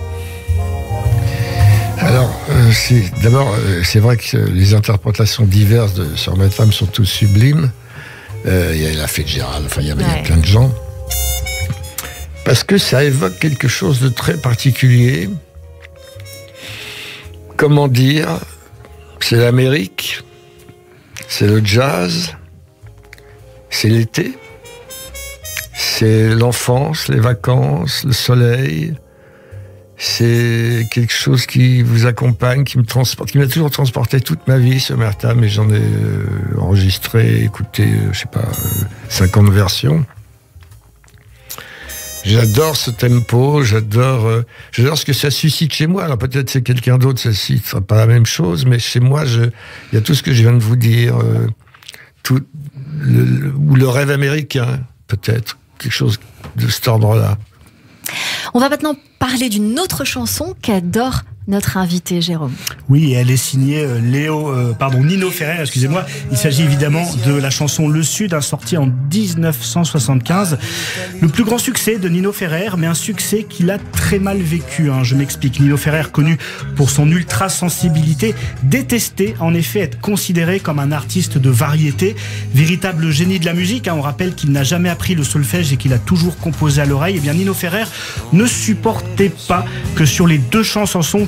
Alors, c'est vrai que les interprétations diverses de Summertime sont toutes sublimes. Il y a la Fitzgerald, il y a plein de gens. Parce que ça évoque quelque chose de très particulier. Comment dire ? C'est l'Amérique, c'est le jazz, c'est l'été, c'est l'enfance, les vacances, le soleil. C'est quelque chose qui vous accompagne, qui me transporte, qui m'a toujours transporté toute ma vie, Summertime, et j'en ai enregistré, écouté, 50 versions. J'adore ce tempo, j'adore ce que ça suscite chez moi. Alors peut-être c'est quelqu'un d'autre, ça suscitera pas la même chose, mais chez moi, il y a tout ce que je viens de vous dire, ou le rêve américain, peut-être, quelque chose de cet ordre-là. On va maintenant parler d'une autre chanson qu'adore notre invité Jérôme. Oui, elle est signée Nino Ferrer, excusez-moi. Il s'agit évidemment de la chanson Le Sud, sortie en 1975. Le plus grand succès de Nino Ferrer, mais un succès qu'il a très mal vécu. Je m'explique. Nino Ferrer, connu pour son ultra-sensibilité, détestait en effet être considéré comme un artiste de variété, véritable génie de la musique. On rappelle qu'il n'a jamais appris le solfège et qu'il a toujours composé à l'oreille. Eh bien, Nino Ferrer ne supportait pas que sur les 2 chansons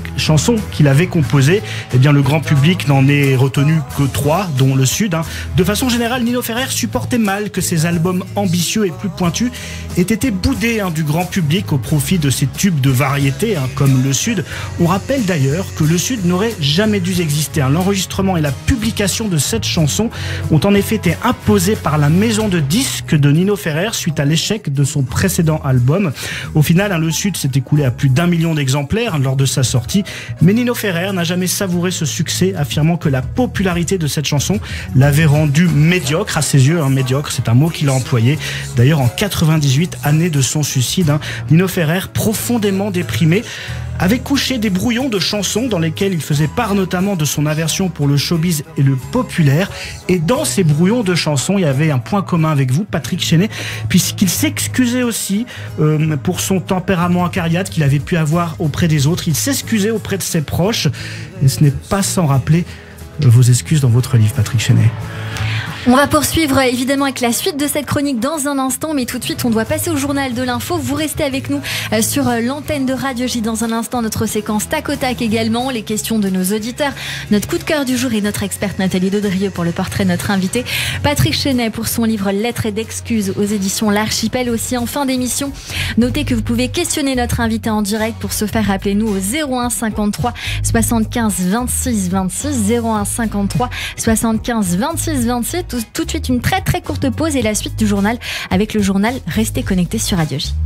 chansons qu'il avait composées. Eh bien, le grand public n'en est retenu que 3, dont Le Sud. De façon générale, Nino Ferrer supportait mal que ses albums ambitieux et plus pointus aient été boudés du grand public au profit de ses tubes de variété, comme Le Sud. On rappelle d'ailleurs que Le Sud n'aurait jamais dû exister. L'enregistrement et la publication de cette chanson ont en effet été imposés par la maison de disques de Nino Ferrer suite à l'échec de son précédent album. Au final, Le Sud s'est écoulé à plus d'1 million d'exemplaires lors de sa sortie, mais Nino Ferrer n'a jamais savouré ce succès, affirmant que la popularité de cette chanson l'avait rendu médiocre à ses yeux. Médiocre, c'est un mot qu'il a employé. D'ailleurs, en 98, année de son suicide, Nino Ferrer, profondément déprimé, avait couché des brouillons de chansons dans lesquels il faisait part notamment de son aversion pour le showbiz et le populaire. Et dans ces brouillons de chansons, il y avait un point commun avec vous, Patrick Chenet, puisqu'il s'excusait aussi pour son tempérament acariâtre qu'il avait pu avoir auprès des autres. Il s'excusait auprès de ses proches. Et ce n'est pas sans rappeler vos excuses dans votre livre, Patrick Chenet. On va poursuivre évidemment avec la suite de cette chronique dans un instant, mais tout de suite on doit passer au journal de l'info. Vous restez avec nous sur l'antenne de Radio J dans un instant, notre séquence tac au tac également, les questions de nos auditeurs, notre coup de cœur du jour et notre experte Nathalie Daudrieux pour le portrait de notre invité, Patrick Chenet pour son livre Lettres et d'excuses aux éditions L'Archipel. Aussi en fin d'émission, notez que vous pouvez questionner notre invité en direct. Pour ce faire, appelez-nous au 01 53 75 26 26, 01 53 75 26 26. Tout de suite une très très courte pause et la suite du journal avec le journal. Restez connectés sur Radio J.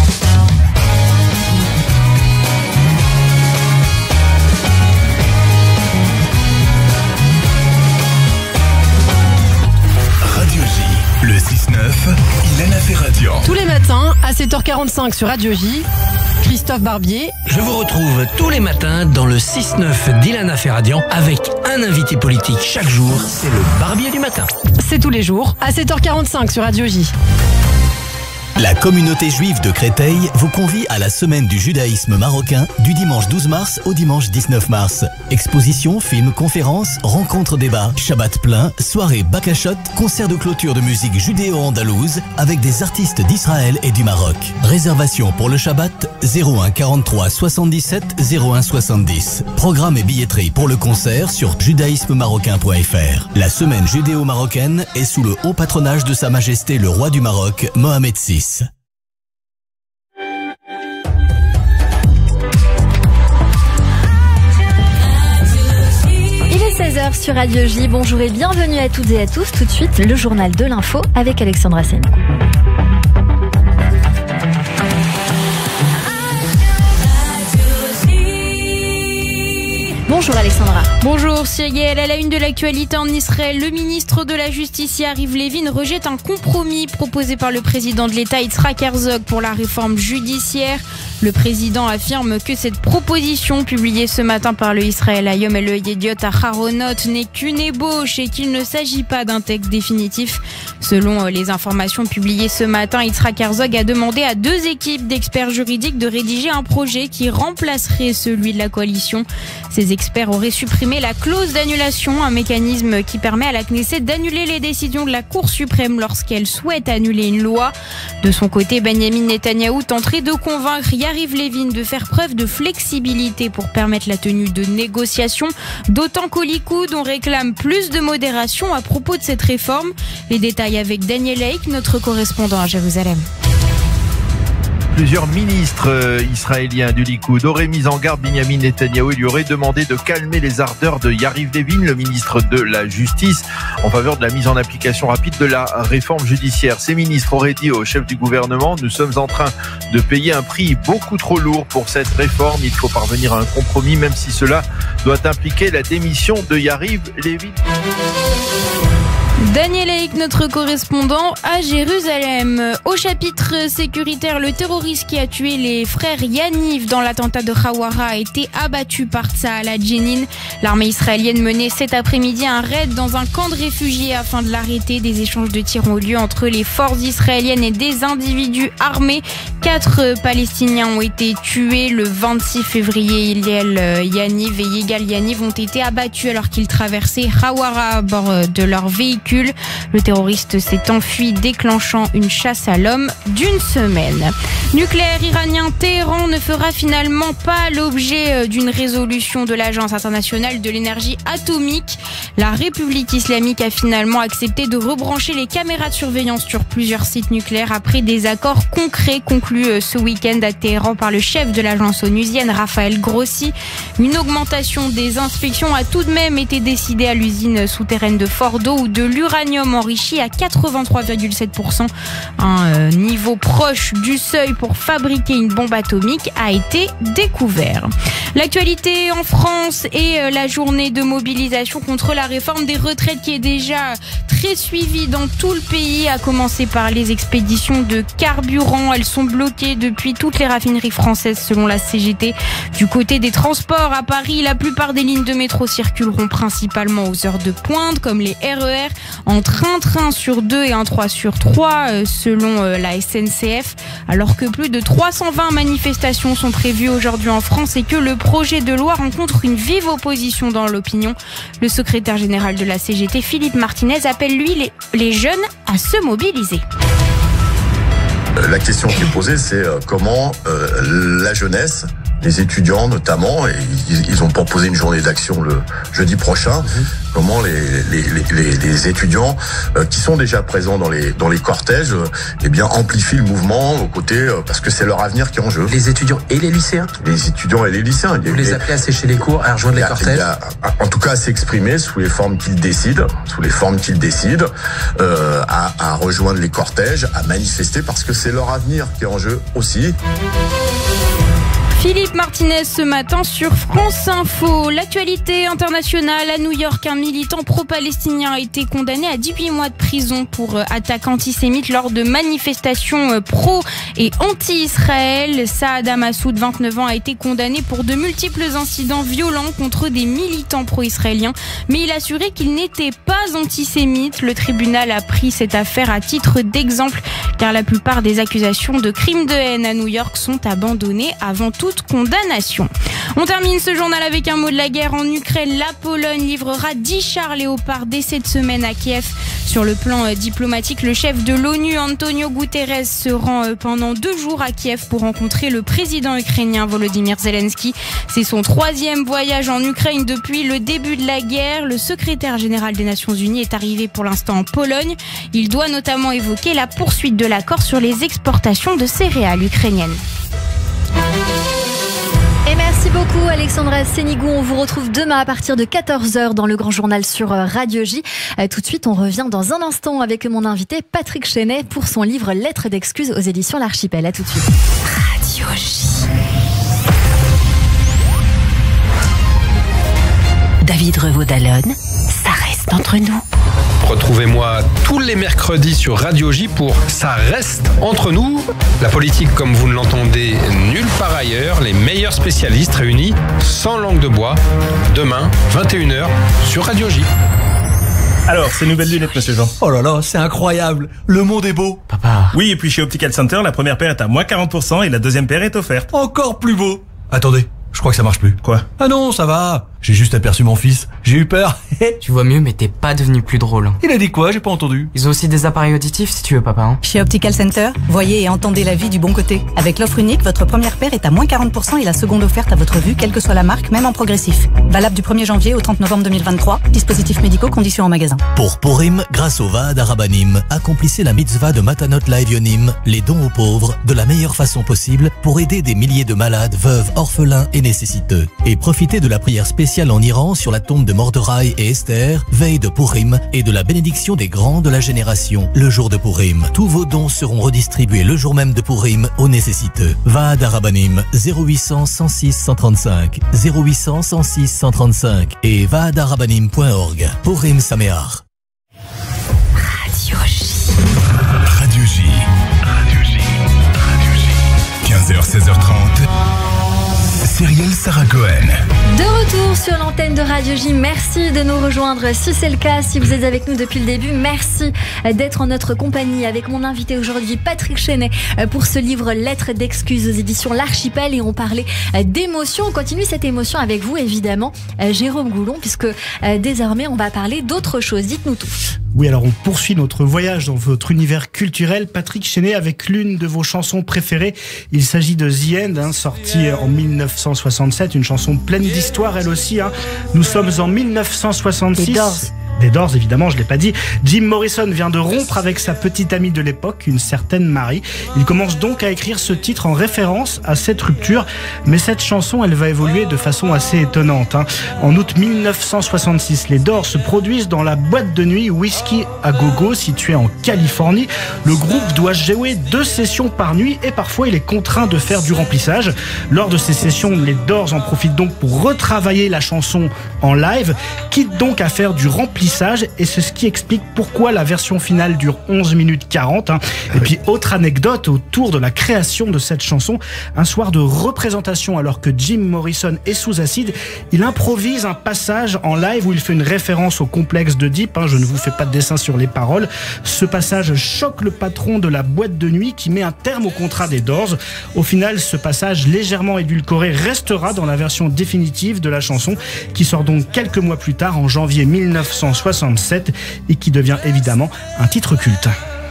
Radio J, le 6-9, Ilana Ferradian. Tous les matins à 7h45 sur Radio J, Christophe Barbier. Je vous retrouve tous les matins dans le 6-9 d'Ilana Ferradian avec un invité politique chaque jour. C'est le Barbier du matin. C'est tous les jours à 7h45 sur Radio J. La communauté juive de Créteil vous convie à la semaine du judaïsme marocain du dimanche 12 mars au dimanche 19 mars. Expositions, films, conférences, rencontres, débats, Shabbat plein, soirée Bakashot, concert de clôture de musique judéo-andalouse avec des artistes d'Israël et du Maroc. Réservation pour le Shabbat 01 43 77 01 70. Programme et billetterie pour le concert sur judaïsmemarocain.fr. La semaine judéo-marocaine est sous le haut patronage de Sa Majesté le roi du Maroc, Mohamed VI. Il est 16h sur Radio J. Bonjour et bienvenue à toutes et à tous. Tout de suite, le journal de l'info avec Alexandra Sen. Bonjour Alexandra. Bonjour Cyrielle. À la une de l'actualité en Israël, le ministre de la Justice Yariv Levin rejette un compromis proposé par le président de l'État Yitzhak Herzog pour la réforme judiciaire. Le président affirme que cette proposition publiée ce matin par le Israël Hayom et le Yediot Aharonot n'est qu'une ébauche et qu'il ne s'agit pas d'un texte définitif. Selon les informations publiées ce matin, Yitzhak Herzog a demandé à 2 équipes d'experts juridiques de rédiger un projet qui remplacerait celui de la coalition. Ces experts auraient supprimé la clause d'annulation, un mécanisme qui permet à la Knesset d'annuler les décisions de la Cour suprême lorsqu'elle souhaite annuler une loi. De son côté, Benjamin Netanyahou tenterait de convaincre Yariv Levin de faire preuve de flexibilité pour permettre la tenue de négociations, d'autant qu'au Likoud, on réclame plus de modération à propos de cette réforme. Les détails avec Daniel Haïk, notre correspondant à Jérusalem. Plusieurs ministres israéliens du Likoud auraient mis en garde Benjamin Netanyahou et lui auraient demandé de calmer les ardeurs de Yariv Levin, le ministre de la Justice, en faveur de la mise en application rapide de la réforme judiciaire. Ces ministres auraient dit au chef du gouvernement « Nous sommes en train de payer un prix beaucoup trop lourd pour cette réforme. Il faut parvenir à un compromis, même si cela doit impliquer la démission de Yariv Levin. » Daniel Haïk, notre correspondant à Jérusalem. Au chapitre sécuritaire, le terroriste qui a tué les frères Yaniv dans l'attentat de Hawara a été abattu par Tsahal à Jenin. L'armée israélienne menait cet après-midi un raid dans un camp de réfugiés afin de l'arrêter. Des échanges de tirs ont lieu entre les forces israéliennes et des individus armés. 4 Palestiniens ont été tués le 26 février. Hillel Yaniv et Yigal Yaniv ont été abattus alors qu'ils traversaient Hawara à bord de leur véhicule. circulent. Le terroriste s'est enfui, déclenchant une chasse à l'homme d'une semaine. Nucléaire iranien, Téhéran ne fera finalement pas l'objet d'une résolution de l'Agence internationale de l'énergie atomique. La République islamique a finalement accepté de rebrancher les caméras de surveillance sur plusieurs sites nucléaires après des accords concrets conclus ce week-end à Téhéran par le chef de l'agence onusienne, Raphaël Grossi. Une augmentation des inspections a tout de même été décidée à l'usine souterraine de Fordo où de l'uranium enrichi à 83,7%, un niveau proche du seuil pour fabriquer une bombe atomique, a été découvert. L'actualité en France et la journée de mobilisation contre la réforme des retraites qui est déjà très suivie dans tout le pays, à commencer par les expéditions de carburant. Elles sont bloquées depuis toutes les raffineries françaises selon la CGT. Du côté des transports à Paris, la plupart des lignes de métro circuleront principalement aux heures de pointe, comme les RER, entre un train sur 2 et un 3 sur 3 selon la SNCF, alors que plus de 320 manifestations sont prévues aujourd'hui en France et que le projet de loi rencontre une vive opposition dans l'opinion. Le secrétaire général de la CGT, Philippe Martinez, appelle lui les jeunes à se mobiliser. La question qui est posée, c'est comment la jeunesse, les étudiants notamment, et ils ont proposé une journée d'action le jeudi prochain, comment les étudiants qui sont déjà présents dans les cortèges, eh bien amplifient le mouvement aux côtés, parce que c'est leur avenir qui est en jeu. Les étudiants et les lycéens. Les étudiants et les lycéens. Vous les appelez à sécher les cours, à rejoindre les cortèges. En tout cas, à s'exprimer sous les formes qu'ils décident, à rejoindre les cortèges, à manifester, parce que c'est leur avenir qui est en jeu aussi. Philippe Martinez ce matin sur France Info. L'actualité internationale à New York, un militant pro-palestinien a été condamné à 18 mois de prison pour attaque antisémite lors de manifestations pro- et anti-Israël. Saad Massoud, 29 ans, a été condamné pour de multiples incidents violents contre des militants pro-israéliens, mais il a assuré qu'il n'était pas antisémite. Le tribunal a pris cette affaire à titre d'exemple, car la plupart des accusations de crimes de haine à New York sont abandonnées avant toute condamnation. On termine ce journal avec un mot de la guerre en Ukraine. La Pologne livrera 10 chars Léopard dès cette semaine à Kiev. Sur le plan diplomatique, le chef de l'ONU, Antonio Guterres, se rend pendant 2 jours à Kiev pour rencontrer le président ukrainien Volodymyr Zelensky. C'est son 3e voyage en Ukraine depuis le début de la guerre. Le secrétaire général des Nations Unies est arrivé pour l'instant en Pologne. Il doit notamment évoquer la poursuite de l'accord sur les exportations de céréales ukrainiennes. Et merci beaucoup Alexandra Sénigou. On vous retrouve demain à partir de 14h dans le Grand Journal sur Radio J. Tout de suite, on revient dans un instant avec mon invité Patrick Chenet pour son livre Lettres d'excuses aux éditions L'Archipel. À tout de suite. Radio J. David Revaud-Dallon, ça reste entre nous. Retrouvez-moi tous les mercredis sur Radio J pour Ça reste entre nous. La politique comme vous ne l'entendez nulle part ailleurs. Les meilleurs spécialistes réunis sans langue de bois. Demain, 21h sur Radio J. Alors, ces nouvelles lunettes, monsieur Jean. Oh là là, c'est incroyable. Le monde est beau. Papa. Oui, et puis chez Optical Center, la première paire est à moins 40% et la deuxième paire est offerte. Encore plus beau. Attendez, je crois que ça marche plus. Quoi? Ah non, ça va. J'ai juste aperçu mon fils. J'ai eu peur. Tu vois mieux, mais t'es pas devenu plus drôle. Il a dit quoi? J'ai pas entendu. Ils ont aussi des appareils auditifs si tu veux, papa. Chez Optical Center, voyez et entendez la vie du bon côté. Avec l'offre unique, votre première paire est à moins 40% et la seconde offerte à votre vue, quelle que soit la marque, même en progressif. Valable du 1er janvier au 30 novembre 2023. Dispositifs médicaux, conditions en magasin. Pour Purim, grâce au Vaad Arabanim, accomplissez la mitzvah de Matanot Laevionim, les dons aux pauvres, de la meilleure façon possible pour aider des milliers de malades, veuves, orphelins et nécessiteux. Et profitez de la prière spéciale en Iran sur la tombe de Mordechai et Esther, veille de Purim, et de la bénédiction des grands de la génération, le jour de Purim. Tous vos dons seront redistribués le jour même de Purim aux nécessiteux. Vaad Arabanim, 0800 106 135, 0800 106 135 et vaadarabanim.org. Purim Sameach. Radio J. Radio J. Radio J. Radio J. 15h, 16h30. Cyrielle Sarah Cohen. De retour sur l'antenne de Radio J. Merci de nous rejoindre. Si c'est le cas, si vous êtes avec nous depuis le début, merci d'être en notre compagnie avec mon invité aujourd'hui, Patrick Chenet, pour ce livre Lettres d'excuses aux éditions L'Archipel. Et on parlait d'émotion. On continue cette émotion avec vous, évidemment, Jérôme Goulon, puisque désormais, on va parler d'autre chose. Dites-nous tout. Oui, alors on poursuit notre voyage dans votre univers culturel, Patrick Chenet, avec l'une de vos chansons préférées. Il s'agit de The End, sortie en 1967, une chanson pleine d'histoire elle aussi. Nous sommes en 1966. Des Doors, évidemment, je l'ai pas dit. Jim Morrison vient de rompre avec sa petite amie de l'époque, une certaine Marie. Il commence donc à écrire ce titre en référence à cette rupture, mais cette chanson, elle va évoluer de façon assez étonnante. En août 1966, les Doors se produisent dans la boîte de nuit Whiskey à Gogo, située en Californie. Le groupe doit jouer 2 sessions par nuit et parfois il est contraint de faire du remplissage. Lors de ces sessions, les Doors en profitent donc pour retravailler la chanson en live, quitte donc à faire du remplissage, et c'est ce qui explique pourquoi la version finale dure 11 minutes 40. Et puis, autre anecdote autour de la création de cette chanson, un soir de représentation alors que Jim Morrison est sous acide, il improvise un passage en live où il fait une référence au complexe d'Oedipe. Je ne vous fais pas de dessin sur les paroles. Ce passage choque le patron de la boîte de nuit qui met un terme au contrat des Doors. Au final, ce passage légèrement édulcoré restera dans la version définitive de la chanson qui sort donc quelques mois plus tard en janvier 1967 et qui devient évidemment un titre culte.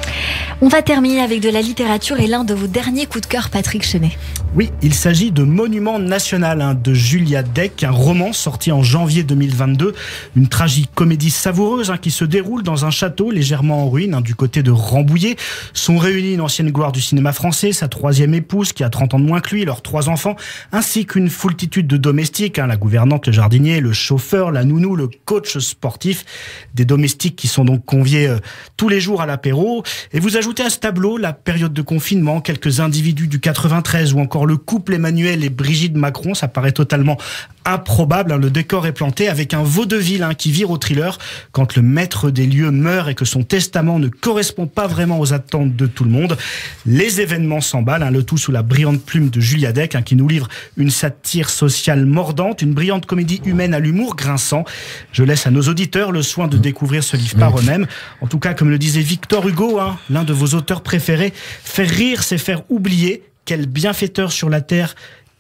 On va terminer avec de la littérature et l'un de vos derniers coups de cœur, Patrick Chenet. Oui, il s'agit de Monument National de Julia Deck, un roman sorti en janvier 2022. Une tragicomédie savoureuse qui se déroule dans un château légèrement en ruine du côté de Rambouillet. Sont réunis une ancienne gloire du cinéma français, sa 3e épouse qui a 30 ans de moins que lui, leurs 3 enfants, ainsi qu'une foultitude de domestiques, la gouvernante, le jardinier, le chauffeur, la nounou, le coach sportif. Des domestiques qui sont donc conviés tous les jours à l'apéro. Et vous ajoutez à ce tableau la période de confinement, quelques individus du 93 ou encore le couple Emmanuel et Brigitte Macron. Ça paraît totalement improbable. Le décor est planté avec un vaudeville qui vire au thriller quand le maître des lieux meurt et que son testament ne correspond pas vraiment aux attentes de tout le monde. Les événements s'emballent, le tout sous la brillante plume de Julia Deck qui nous livre une satire sociale mordante, une brillante comédie humaine à l'humour grinçant. Je laisse à nos auditeurs le soin de découvrir ce livre par eux-mêmes. En tout cas, comme le disait Victor Hugo, l'un de vos auteurs préférés, faire rire, c'est faire oublier. Quel bienfaiteur sur la terre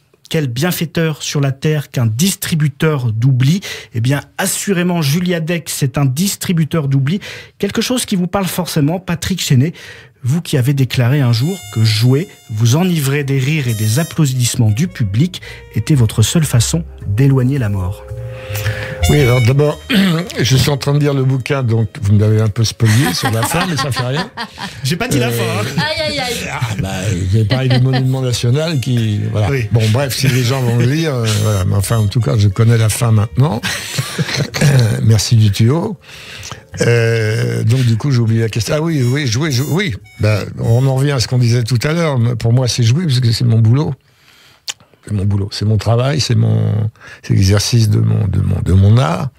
qu'un distributeur d'oubli. Eh bien, assurément, Julia Deck, c'est un distributeur d'oubli. Quelque chose qui vous parle forcément, Patrick Chenet. Vous qui avez déclaré un jour que jouer, vous enivrer des rires et des applaudissements du public, était votre seule façon d'éloigner la mort. Oui, alors d'abord, je suis en train de lire le bouquin, donc vous m'avez un peu spolié sur la fin, mais ça fait rien. J'ai pas dit la fin. Aïe, aïe, aïe. J'ai parlé du Monument National qui... Voilà. Oui. Bon, bref, si les gens vont le lire, voilà. Mais enfin, en tout cas, je connais la fin maintenant. Merci du tuyau. Donc du coup j'ai oublié la question. Ah oui, jouer, oui. On en revient à ce qu'on disait tout à l'heure. Pour moi c'est jouer parce que c'est mon boulot. C'est mon boulot, c'est mon travail, c'est l'exercice de mon art.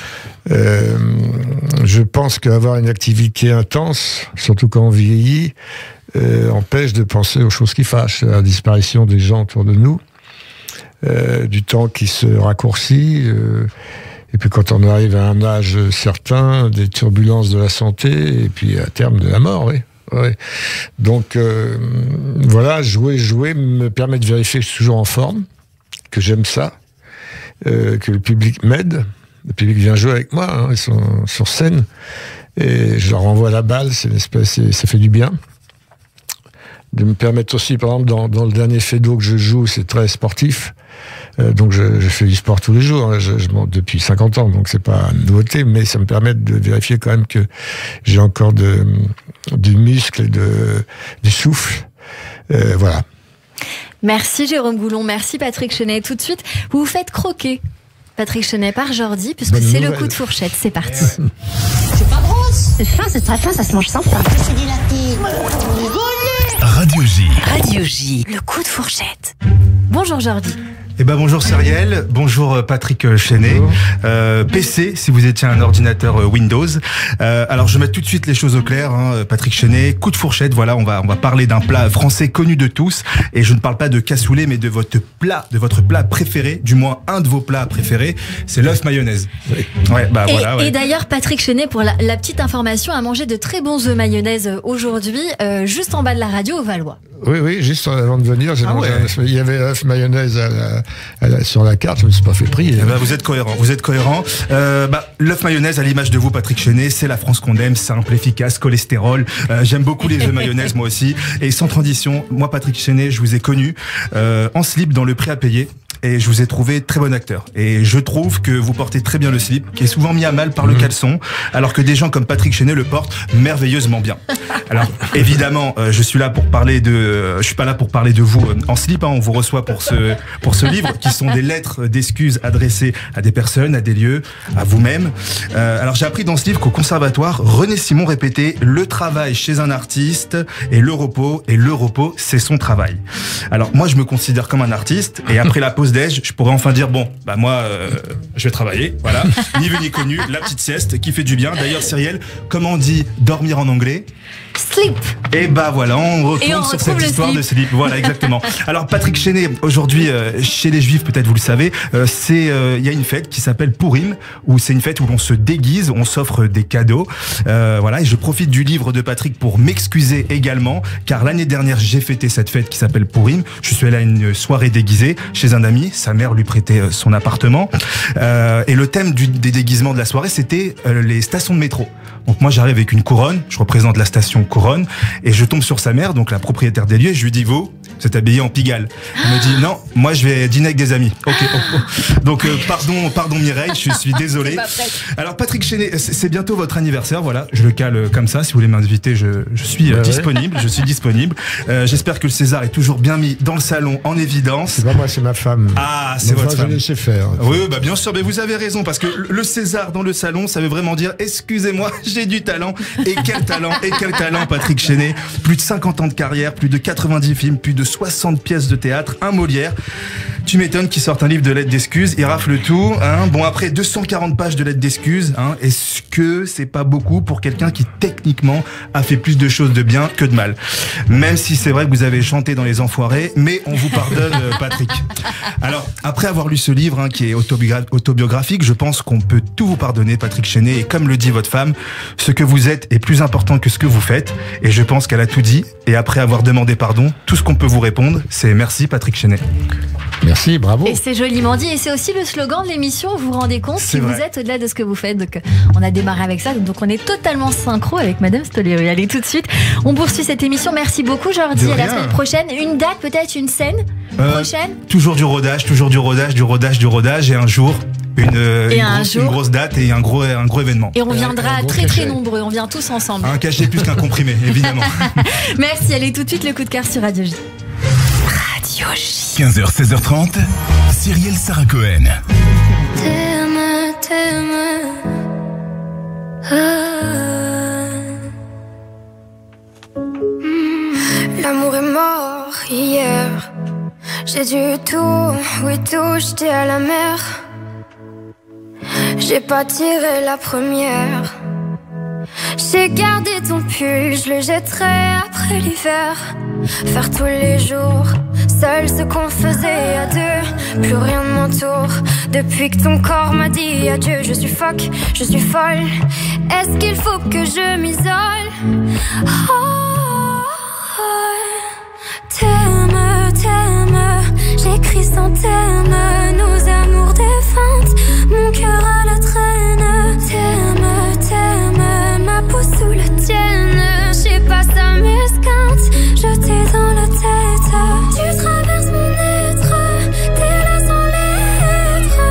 Je pense qu'avoir une activité intense, surtout quand on vieillit, empêche de penser aux choses qui fâchent, à la disparition des gens autour de nous, du temps qui se raccourcit. Et puis quand on arrive à un âge certain, des turbulences de la santé, et puis à terme de la mort, oui. Ouais. Donc voilà, jouer me permet de vérifier que je suis toujours en forme, que j'aime ça, que le public m'aide. Le public vient jouer avec moi, ils sont sur scène, et je leur envoie la balle, c'est une espèce, ça fait du bien. De me permettre aussi, par exemple, dans le dernier Fedo que je joue, c'est très sportif. Donc je fais du sport tous les jours, je monte depuis 50 ans, donc c'est pas une nouveauté, mais ça me permet de vérifier quand même que j'ai encore du muscle et du souffle. Voilà. Merci Jérôme Goulon, merci Patrick Chenet. Tout de suite, vous vous faites croquer, Patrick Chenet, par Jordi, puisque c'est le coup de fourchette. C'est parti. C'est pas grosse. C'est fin, c'est très fin, ça se mange sans pain. C'est du latte. Radio J. Radio J. Le coup de fourchette. Bonjour Jordi. Bonjour Cyrielle, bonjour Patrick Chenet. PC, si vous étiez un ordinateur Windows. Alors je mets tout de suite les choses au clair, Patrick Chenet, coup de fourchette, voilà, on va parler d'un plat français connu de tous, et je ne parle pas de cassoulet, mais de votre plat préféré, du moins un de vos plats préférés, c'est l'œuf mayonnaise. Ouais, et d'ailleurs Patrick Chenet, pour la petite information, a mangé de très bons œufs mayonnaise aujourd'hui, juste en bas de la radio au Valois. Oui, juste avant de venir, j'ai mangé il y avait l'œuf mayonnaise sur la carte, je me suis pas fait prier. Vous êtes cohérent. L'œuf mayonnaise, à l'image de vous, Patrick Chenet, c'est la France qu'on aime, simple, efficace, cholestérol. J'aime beaucoup les œufs mayonnaise, moi aussi. Et sans transition, moi, Patrick Chenet, je vous ai connu en slip dans Le Prix à payer. Et je vous ai trouvé très bon acteur. Et je trouve que vous portez très bien le slip, qui est souvent mis à mal par le caleçon, alors que des gens comme Patrick Chenet le portent merveilleusement bien. Alors, évidemment, je suis pas là pour parler de vous en slip, hein. On vous reçoit pour ce livre, qui sont des lettres d'excuses adressées à des personnes, à des lieux, à vous-même. Alors, j'ai appris dans ce livre qu'au conservatoire, René Simon répétait le travail chez un artiste et le repos c'est son travail. Alors, moi, je me considère comme un artiste, et après la pause déj, je pourrais enfin dire moi je vais travailler, voilà, ni vu ni connu, la petite sieste qui fait du bien. D'ailleurs, Cyrielle, comment on dit dormir en anglais? Sleep. Et voilà, on retourne sur cette histoire de slip. Voilà, exactement. Alors, Patrick Chenet, aujourd'hui, chez les Juifs, peut-être vous le savez, il y a une fête qui s'appelle Purim, où c'est une fête où l'on se déguise, on s'offre des cadeaux. Voilà, et je profite du livre de Patrick pour m'excuser également, car l'année dernière, j'ai fêté cette fête qui s'appelle Purim. Je suis allé à une soirée déguisée chez un ami, sa mère lui prêtait son appartement, et le thème des déguisements de la soirée, c'était les stations de métro. Donc moi, j'arrive avec une couronne, je représente la station Couronne, et je tombe sur sa mère, donc la propriétaire des lieux, et je lui dis, vous êtes habillé en Pigalle. Elle me dit, non, moi je vais dîner avec des amis. Ok. Donc pardon Mireille, je suis désolé. Alors Patrick Chenet, c'est bientôt votre anniversaire, voilà, je le cale comme ça, si vous voulez m'inviter, je suis disponible, je suis disponible. J'espère que le César est toujours bien mis dans le salon, en évidence. C'est pas moi, c'est ma femme. Ah, c'est votre femme. Je laisse faire. Oui, bien sûr, mais vous avez raison, parce que le César dans le salon, ça veut vraiment dire, excusez-moi, j'ai du talent. Et quel talent, Patrick Chenet. Plus de 50 ans de carrière, plus de 90 films, plus de 60 pièces de théâtre, un Molière. Tu m'étonnes qu'il sorte un livre de lettres d'excuses, il rafle tout, hein. Bon, après 240 pages de lettres d'excuses, hein, est-ce que c'est pas beaucoup pour quelqu'un qui techniquement a fait plus de choses de bien que de mal? Même si c'est vrai que vous avez chanté dans Les Enfoirés, mais on vous pardonne, Patrick. Alors, après avoir lu ce livre, hein, qui est autobiographique, je pense qu'on peut tout vous pardonner, Patrick Chenet, et comme le dit votre femme, ce que vous êtes est plus important que ce que vous faites, et je pense qu'elle a tout dit, et après avoir demandé pardon, tout ce qu'on peut vous répondre, c'est merci, Patrick Chenet. Merci, bravo. Et c'est joliment dit, et c'est aussi le slogan de l'émission, vous vous rendez compte, si vous êtes au-delà de ce que vous faites. Donc on a démarré avec ça, donc on est totalement synchro avec Madame Stollery. Allez, tout de suite, on poursuit cette émission. Merci beaucoup Jordi, à la semaine prochaine. Une date, peut-être une scène prochaine? Toujours du rodage, et un jour une grosse date et un gros événement. Et on viendra très nombreux, on vient tous ensemble. Un cachet plus qu'un comprimé, évidemment. Merci, allez tout de suite le coup de cœur sur Radio J. 15h, 16h30, Cyrielle Sarah Cohen. L'amour est mort hier. J'ai dû tout jeter à la mer. J'ai pas tiré la première. J'ai gardé ton pull, je le jetterai après l'hiver. Faire tous les jours, seul ce qu'on faisait à deux. Plus rien ne m'entoure, depuis que ton corps m'a dit adieu. Je suis folle. Est-ce qu'il faut que je m'isole? T'aimes, j'écris sans thème. Nos amours défuntes, mon cœur à la traîne. T'aimes, ma peau sous la tienne. Je sais pas, ça m'esquinte, jeté dans la tête. Tu traverses mon être, t'es là sans lettres.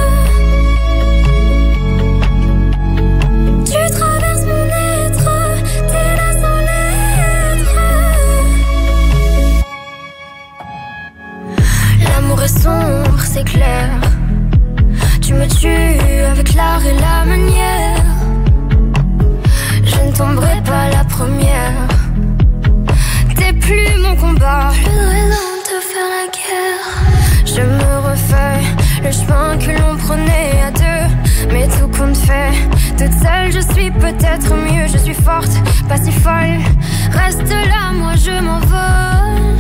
Tu traverses mon être, t'es là sans lettres. L'amour est sombre, c'est clair. Tu me tues avec l'art et la manière. Je ne tomberai pas la première. T'es plus mon combat, plus de raison de faire la guerre. Je me refais le chemin que l'on prenait à deux. Mais tout compte fait, toute seule je suis peut-être mieux. Je suis forte, pas si folle. Reste là, moi je m'envole.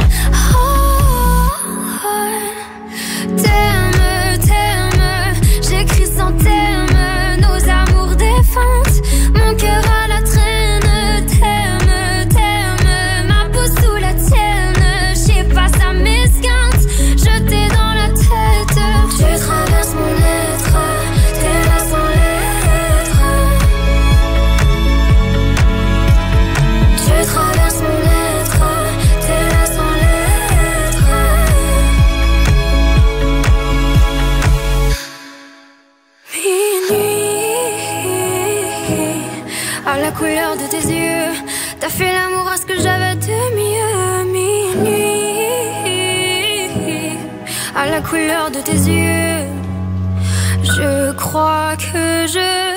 T'aimes, j'écris sans thème. Nos amours défuntes, mon cœur à la traîne. T'aimes, ma peau sous la tienne. Je la couleur de tes yeux, t'as fait l'amour à ce que j'avais de mieux. Minuit, à la couleur de tes yeux, je crois que je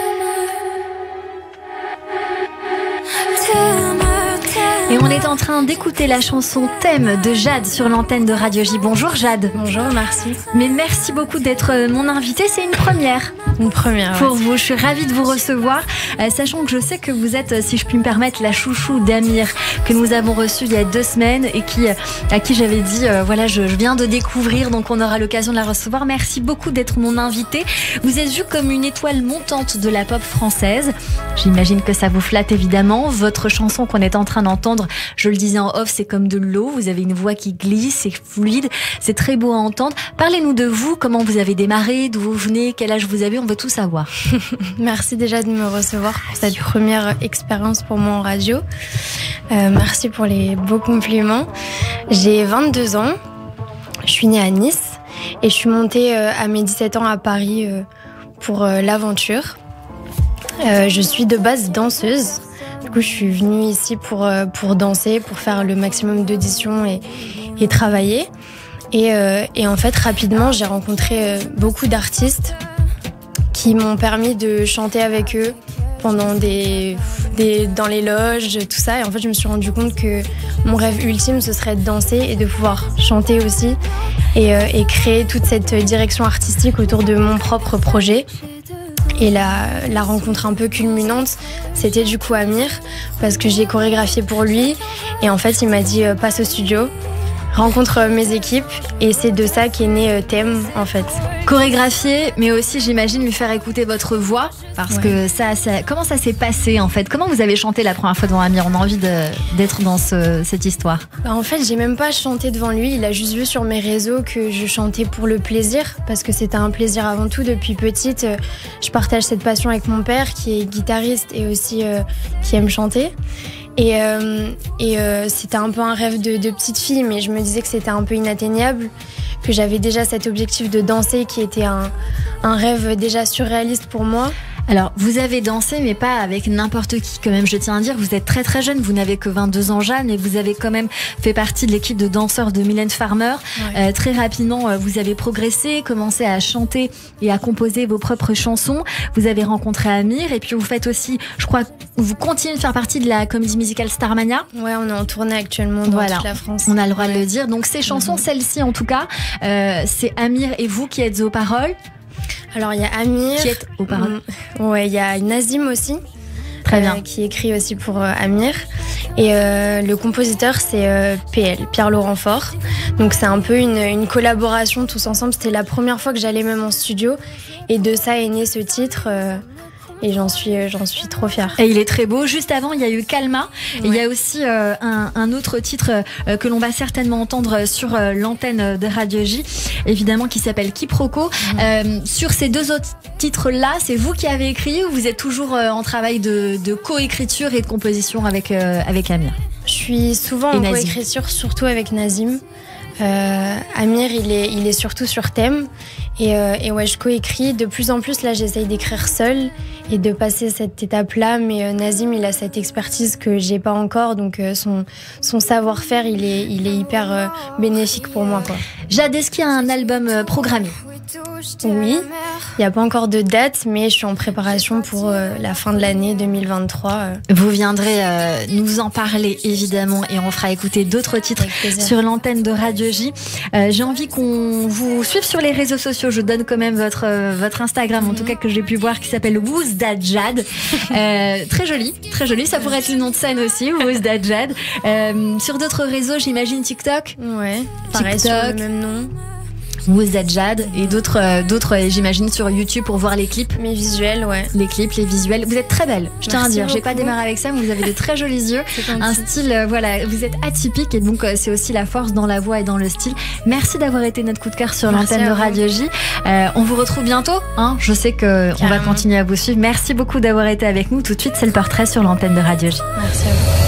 t'aime. Et on est en train d'écouter la chanson Thème de Jade sur l'antenne de Radio J. Bonjour Jade. Bonjour, merci. Mais merci beaucoup d'être mon invitée, c'est une première. Une première, pour vous, je suis ravie de vous recevoir, sachant que je sais que vous êtes, si je puis me permettre, la chouchou d'Amir, que nous avons reçu il y a 2 semaines et à qui j'avais dit, voilà, je viens de découvrir, donc on aura l'occasion de la recevoir. Merci beaucoup d'être mon invitée. Vous êtes vue comme une étoile montante de la pop française. J'imagine que ça vous flatte évidemment. Votre chanson qu'on est en train d'entendre, je le disais en off, c'est comme de l'eau. Vous avez une voix qui glisse, c'est fluide, c'est très beau à entendre. Parlez-nous de vous, comment vous avez démarré, d'où vous venez, quel âge vous avez, on veut tout savoir. Merci déjà de me recevoir pour cette première expérience pour moi en radio. Merci pour les beaux compliments. J'ai 22 ans, je suis née à Nice et je suis montée à mes 17 ans à Paris pour l'aventure. Je suis de base danseuse. Du coup, je suis venue ici pour danser, pour faire le maximum d'auditions et travailler. Et en fait, rapidement, j'ai rencontré beaucoup d'artistes qui m'ont permis de chanter avec eux pendant dans les loges, tout ça. Et en fait, je me suis rendu compte que mon rêve ultime, ce serait de danser et de pouvoir chanter aussi et créer toute cette direction artistique autour de mon propre projet. Et la rencontre un peu culminante, c'était du coup Amir, parce que j'ai chorégraphié pour lui. Et en fait, il m'a dit passe au studio, rencontre mes équipes. Et c'est de ça qu'est né Thème, en fait. Chorégraphier, mais aussi, j'imagine, lui faire écouter votre voix. Parce que comment ça s'est passé, en fait? Comment vous avez chanté la première fois devant Amir? On a envie d'être dans cette histoire. En fait, j'ai même pas chanté devant lui. Il a juste vu sur mes réseaux que je chantais pour le plaisir, parce que c'était un plaisir avant tout. Depuis petite, je partage cette passion avec mon père, qui est guitariste et aussi qui aime chanter. Et c'était un peu un rêve de petite fille, mais je me disais que c'était un peu inatteignable, que j'avais déjà cet objectif de danser qui était un rêve déjà surréaliste pour moi. Alors, vous avez dansé, mais pas avec n'importe qui, quand même, je tiens à dire. Vous êtes très très jeune, vous n'avez que 22 ans, Jeanne, et vous avez quand même fait partie de l'équipe de danseurs de Mylène Farmer. Ouais. Très rapidement, vous avez progressé, commencé à chanter et à composer vos propres chansons. Vous avez rencontré Amir, et puis vous faites aussi, je crois, vous continuez de faire partie de la comédie musicale Starmania. Ouais, on est en tournée actuellement dans toute la France. On a le droit de le dire. Donc, ces chansons, celle-ci en tout cas, c'est Amir et vous qui êtes aux paroles. Alors il y a Amir, qui est aux paroles. Ouais, il y a Nazim aussi, très bien, qui écrit aussi pour Amir. Et le compositeur c'est PL, Pierre-Laurent Faure. Donc c'est un peu une collaboration tous ensemble. C'était la première fois que j'allais même en studio, et de ça est né ce titre. Et j'en suis trop fière. Et il est très beau. Juste avant, il y a eu Calma. Ouais. Et il y a aussi un autre titre que l'on va certainement entendre sur l'antenne de Radio J, évidemment, qui s'appelle Quiproquo. Sur ces 2 autres titres-là, c'est vous qui avez écrit, ou vous êtes toujours en travail de coécriture et de composition avec Amir? Je suis souvent en coécriture, surtout avec Nazim. Amir, il est surtout sur Thème. Et ouais, je coécris. De plus en plus, là, j'essaye d'écrire seule et de passer cette étape-là. Mais Nazim, il a cette expertise que j'ai pas encore. Donc, son savoir-faire, il est hyper bénéfique pour moi, quoi. Jade, est-ce qu'il y a un album programmé? Oui, il n'y a pas encore de date, mais je suis en préparation pour la fin de l'année 2023. Vous viendrez nous en parler, évidemment, et on fera écouter d'autres titres sur l'antenne de Radio J. J'ai envie qu'on vous suive sur les réseaux sociaux. Je donne quand même votre Instagram, en tout cas que j'ai pu voir, qui s'appelle Who's That Jade. Très joli, très joli. Ça pourrait être le nom de scène aussi, Who's That Jade. Sur d'autres réseaux, j'imagine TikTok. Ouais, pareil, sur le même nom. Who's That Jade, et d'autres, j'imagine, sur YouTube pour voir les clips. Mes visuels, ouais. Les clips, les visuels. Vous êtes très belle, je tiens à dire. J'ai pas démarré avec ça, mais vous avez de très jolis yeux. Un style, voilà, vous êtes atypique, et donc c'est aussi la force dans la voix et dans le style. Merci d'avoir été notre coup de cœur sur l'antenne de Radio J. On vous retrouve bientôt, hein. Je sais qu'on va continuer à vous suivre. Merci beaucoup d'avoir été avec nous. Tout de suite, c'est le portrait sur l'antenne de Radio J. Merci à vous.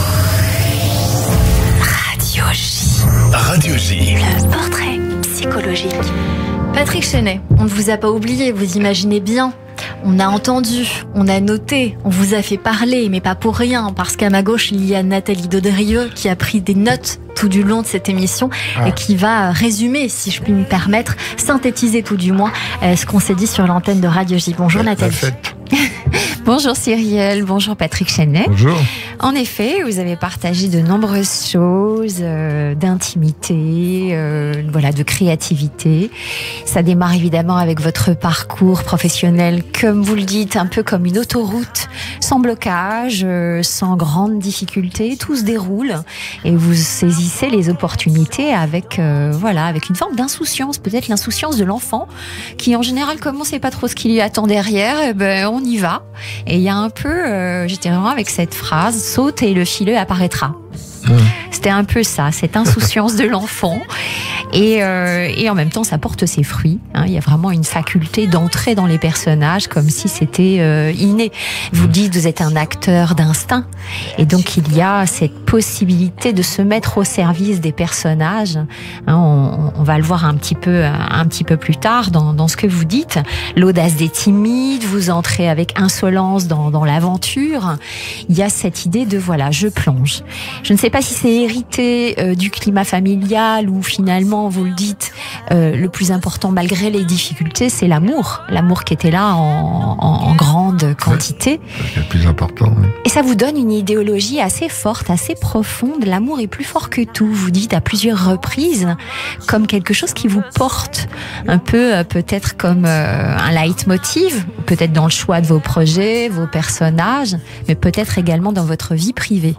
Radio J. Radio J. Le portrait psychologique. Patrick Chenet, on ne vous a pas oublié, vous imaginez bien. On a entendu, on a noté, on vous a fait parler, mais pas pour rien, parce qu'à ma gauche, il y a Nathalie Daudrieux qui a pris des notes tout du long de cette émission et qui va résumer, si je puis me permettre, synthétiser tout du moins ce qu'on s'est dit sur l'antenne de Radio J. Bonjour Nathalie. Bonjour Cyrielle, bonjour Patrick Chenet. Bonjour. En effet, vous avez partagé de nombreuses choses, d'intimité, de créativité. Ça démarre évidemment avec votre parcours professionnel, comme vous le dites, un peu comme une autoroute, sans blocage, sans grande difficulté. Tout se déroule et vous saisissez les opportunités avec une forme d'insouciance, peut-être l'insouciance de l'enfant, qui en général, comme on ne sait pas trop ce qui lui attend derrière, on y va. Et il y a un peu, j'étais vraiment avec cette phrase, saute et le fileux apparaîtra. C'était un peu ça, cette insouciance de l'enfant. Et en même temps, ça porte ses fruits. Il y a vraiment une faculté d'entrer dans les personnages comme si c'était inné. Vous dites, vous êtes un acteur d'instinct. Et donc, il y a cette possibilité de se mettre au service des personnages. On va le voir un petit peu plus tard dans ce que vous dites. L'audace des timides, vous entrez avec insolence dans l'aventure. Il y a cette idée de, je plonge. Je ne sais pas si c'est hérité du climat familial ou finalement, vous le dites, le plus important malgré les difficultés, c'est l'amour. L'amour qui était là en grande quantité. C'est le plus important. Oui. Et ça vous donne une idéologie assez forte, assez profonde. L'amour est plus fort que tout. Vous dites à plusieurs reprises comme quelque chose qui vous porte. Un peu peut-être comme un leitmotiv, peut-être dans le choix de vos projets, vos personnages, mais peut-être également dans votre vie privée.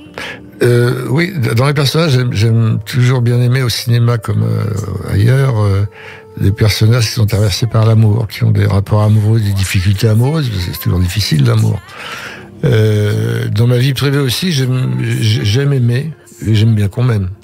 Oui, dans les personnages, j'aime toujours bien aimer au cinéma comme ailleurs des personnages qui sont traversés par l'amour, qui ont des rapports amoureux, des difficultés amoureuses, parce que c'est toujours difficile l'amour. Dans ma vie privée aussi, j'aime aimer, et j'aime bien qu'on m'aime.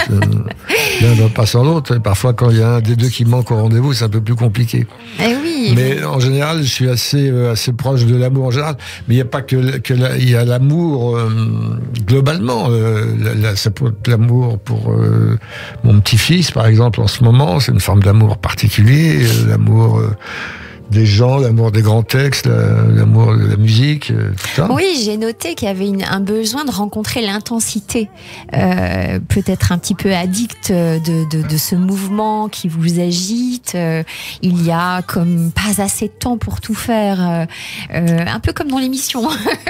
L'un va pas sans l'autre. Parfois, quand il y a un des deux qui manque au rendez-vous, c'est un peu plus compliqué. Oui. Mais en général, je suis assez proche de l'amour en général. Mais il n'y a pas il y a l'amour globalement. Ça peut être l'amour pour mon petit-fils, par exemple, en ce moment. C'est une forme d'amour particulier, l'amour des gens, l'amour des grands textes, l'amour de la musique, tout ça. Oui, j'ai noté qu'il y avait un besoin de rencontrer l'intensité, peut-être un petit peu addict de ce mouvement qui vous agite. Il y a comme pas assez de temps pour tout faire, un peu comme dans l'émission.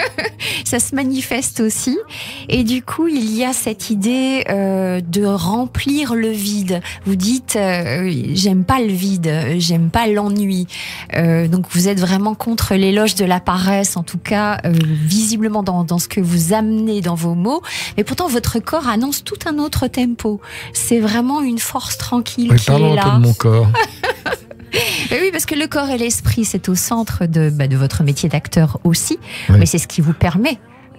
Ça se manifeste aussi. Et du coup, il y a cette idée de remplir le vide. Vous dites, j'aime pas le vide, j'aime pas l'ennui. Donc vous êtes vraiment contre l'éloge de la paresse, en tout cas visiblement dans ce que vous amenez dans vos mots, mais pourtant votre corps annonce tout un autre tempo. C'est vraiment une force tranquille qui est là. Parlons un peu de mon corps. Oui, parce que le corps et l'esprit, c'est au centre de votre métier d'acteur aussi, oui. Mais c'est ce qui vous permet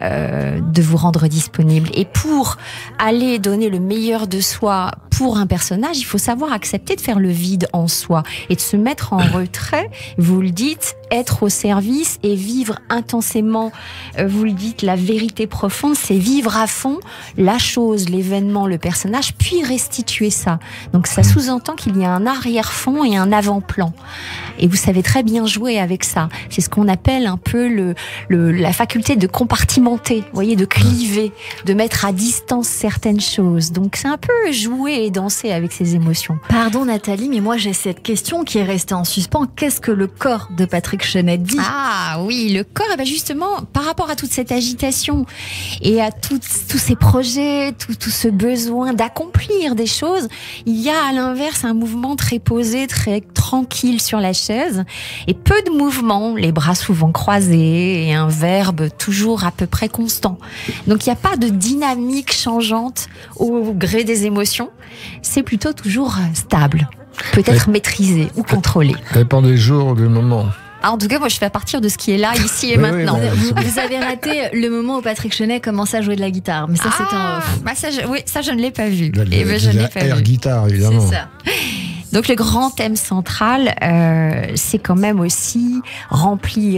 de vous rendre disponible. Et pour aller donner le meilleur de soi pour un personnage, il faut savoir accepter de faire le vide en soi et de se mettre en retrait. Vous le dites, être au service et vivre intensément. Vous le dites, la vérité profonde, c'est vivre à fond la chose, l'événement, le personnage, puis restituer ça. Donc ça sous-entend qu'il y a un arrière-fond et un avant-plan. Et vous savez très bien jouer avec ça. C'est ce qu'on appelle un peu la faculté de compartimenter, vous voyez, de cliver, de mettre à distance certaines choses. Donc c'est un peu jouer et danser avec ses émotions. Pardon Nathalie, mais moi j'ai cette question qui est restée en suspens. Qu'est-ce que le corps de Patrick Chenet dit ? Ah oui, le corps, justement, par rapport à toute cette agitation et à tous ces projets, tout ce besoin d'accomplir des choses, il y a à l'inverse un mouvement très posé, très tranquille sur la chaise et peu de mouvements, les bras souvent croisés et un verbe toujours à peu près constant. Donc il n'y a pas de dynamique changeante au gré des émotions, c'est plutôt toujours stable, peut-être maîtrisé ou contrôlé. Ça dépend des jours, des moments. En tout cas, moi, je fais à partir de ce qui est là, ici et maintenant. Vous avez raté le moment où Patrick Chenet commençait à jouer de la guitare, mais ça, c'était un off. Ça, je ne l'ai pas vu. Je ne l'ai pas vu. Guitare, évidemment. C'est ça. Donc, le grand thème central, c'est quand même aussi remplir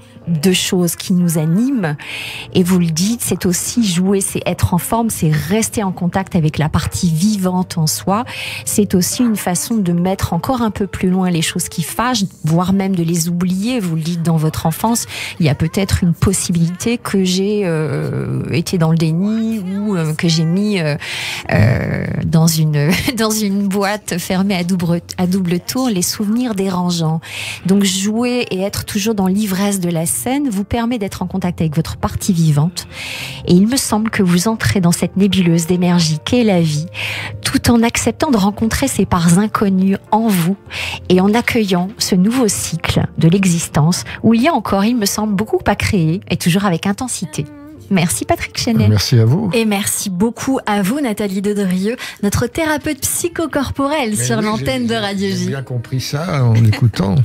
deux choses qui nous animent. Et vous le dites, c'est aussi jouer, c'est être en forme, c'est rester en contact avec la partie vivante en soi. C'est aussi une façon de mettre encore un peu plus loin les choses qui fâchent, voire même de les oublier. Vous le dites, dans votre enfance, il y a peut-être une possibilité que j'ai été dans le déni ou que j'ai mis dans une boîte fermée à double tour les souvenirs dérangeants. Donc jouer et être toujours dans l'ivresse de la scène vous permet d'être en contact avec votre partie vivante. Et il me semble que vous entrez dans cette nébuleuse d'énergie qu'est la vie, tout en acceptant de rencontrer ces parts inconnues en vous et en accueillant ce nouveau cycle de l'existence où il y a encore, il me semble, beaucoup à créer et toujours avec intensité. Merci Patrick Chenet. Merci à vous. Et merci beaucoup à vous Nathalie Dedrieux, notre thérapeute psychocorporelle sur l'antenne de Radio J. J'ai bien compris ça en écoutant.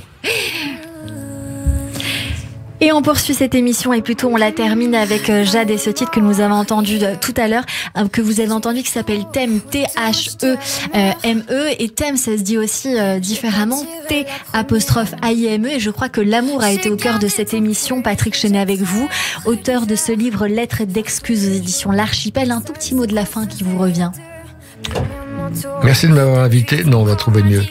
Et on poursuit cette émission et plutôt on la termine avec Jade et ce titre que nous avons entendu tout à l'heure, que vous avez entendu, qui s'appelle Thème, T-H-E-M-E. Et Thème, ça se dit aussi différemment, T-A-I-M-E. Et je crois que l'amour a été au cœur de cette émission. Patrick Chenet avec vous, auteur de ce livre Lettres d'excuses aux éditions L'Archipel. Un tout petit mot de la fin qui vous revient. Merci de m'avoir invité. Non, on va trouver mieux.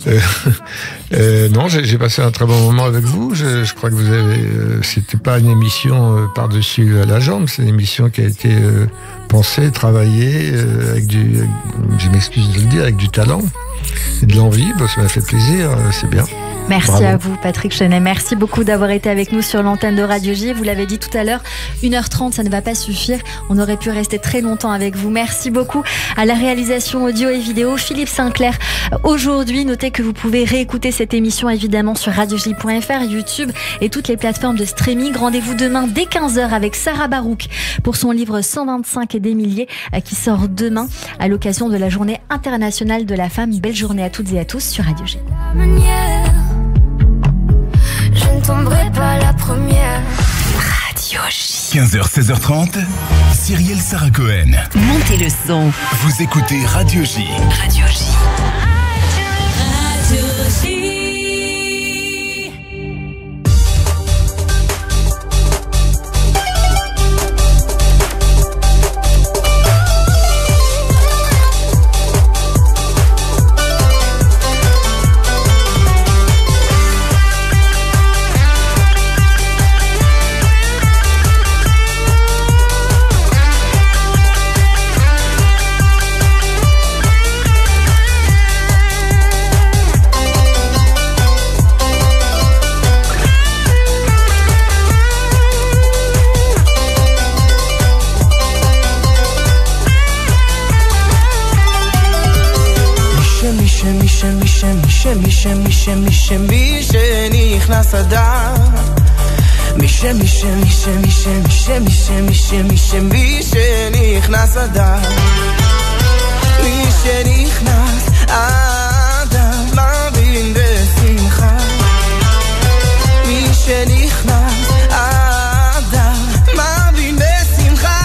Non, j'ai passé un très bon moment avec vous. Je crois que vous avez. C'était pas une émission par-dessus la jambe. C'est une émission qui a été pensée, travaillée avec du. Je m'excuse de le dire, avec du talent et de l'envie. Bah, ça m'a fait plaisir. C'est bien. Merci Bravo. à vous Patrick Chenet, merci beaucoup d'avoir été avec nous sur l'antenne de Radio J. Vous l'avez dit tout à l'heure, 1h30 ça ne va pas suffire, on aurait pu rester très longtemps avec vous. Merci beaucoup à la réalisation audio et vidéo Philippe Sinclair. Aujourd'hui, notez que vous pouvez réécouter cette émission évidemment sur radioj.fr, YouTube et toutes les plateformes de streaming. Rendez-vous demain dès 15h avec Sarah Barouk pour son livre 125 et des milliers qui sort demain à l'occasion de la Journée internationale de la femme. Belle journée à toutes et à tous sur Radio J. Je ne tomberai pas la première. Radio J. 15h, 16h30, Cyrielle Sarah Cohen. Montez le son. Vous écoutez Radio J. Radio J. Radio J. מי שנכנס אדר מי שנכנס אדר מי שנכנס אדר מבין בשמחה מי שנכנס אדר מבין בשמחה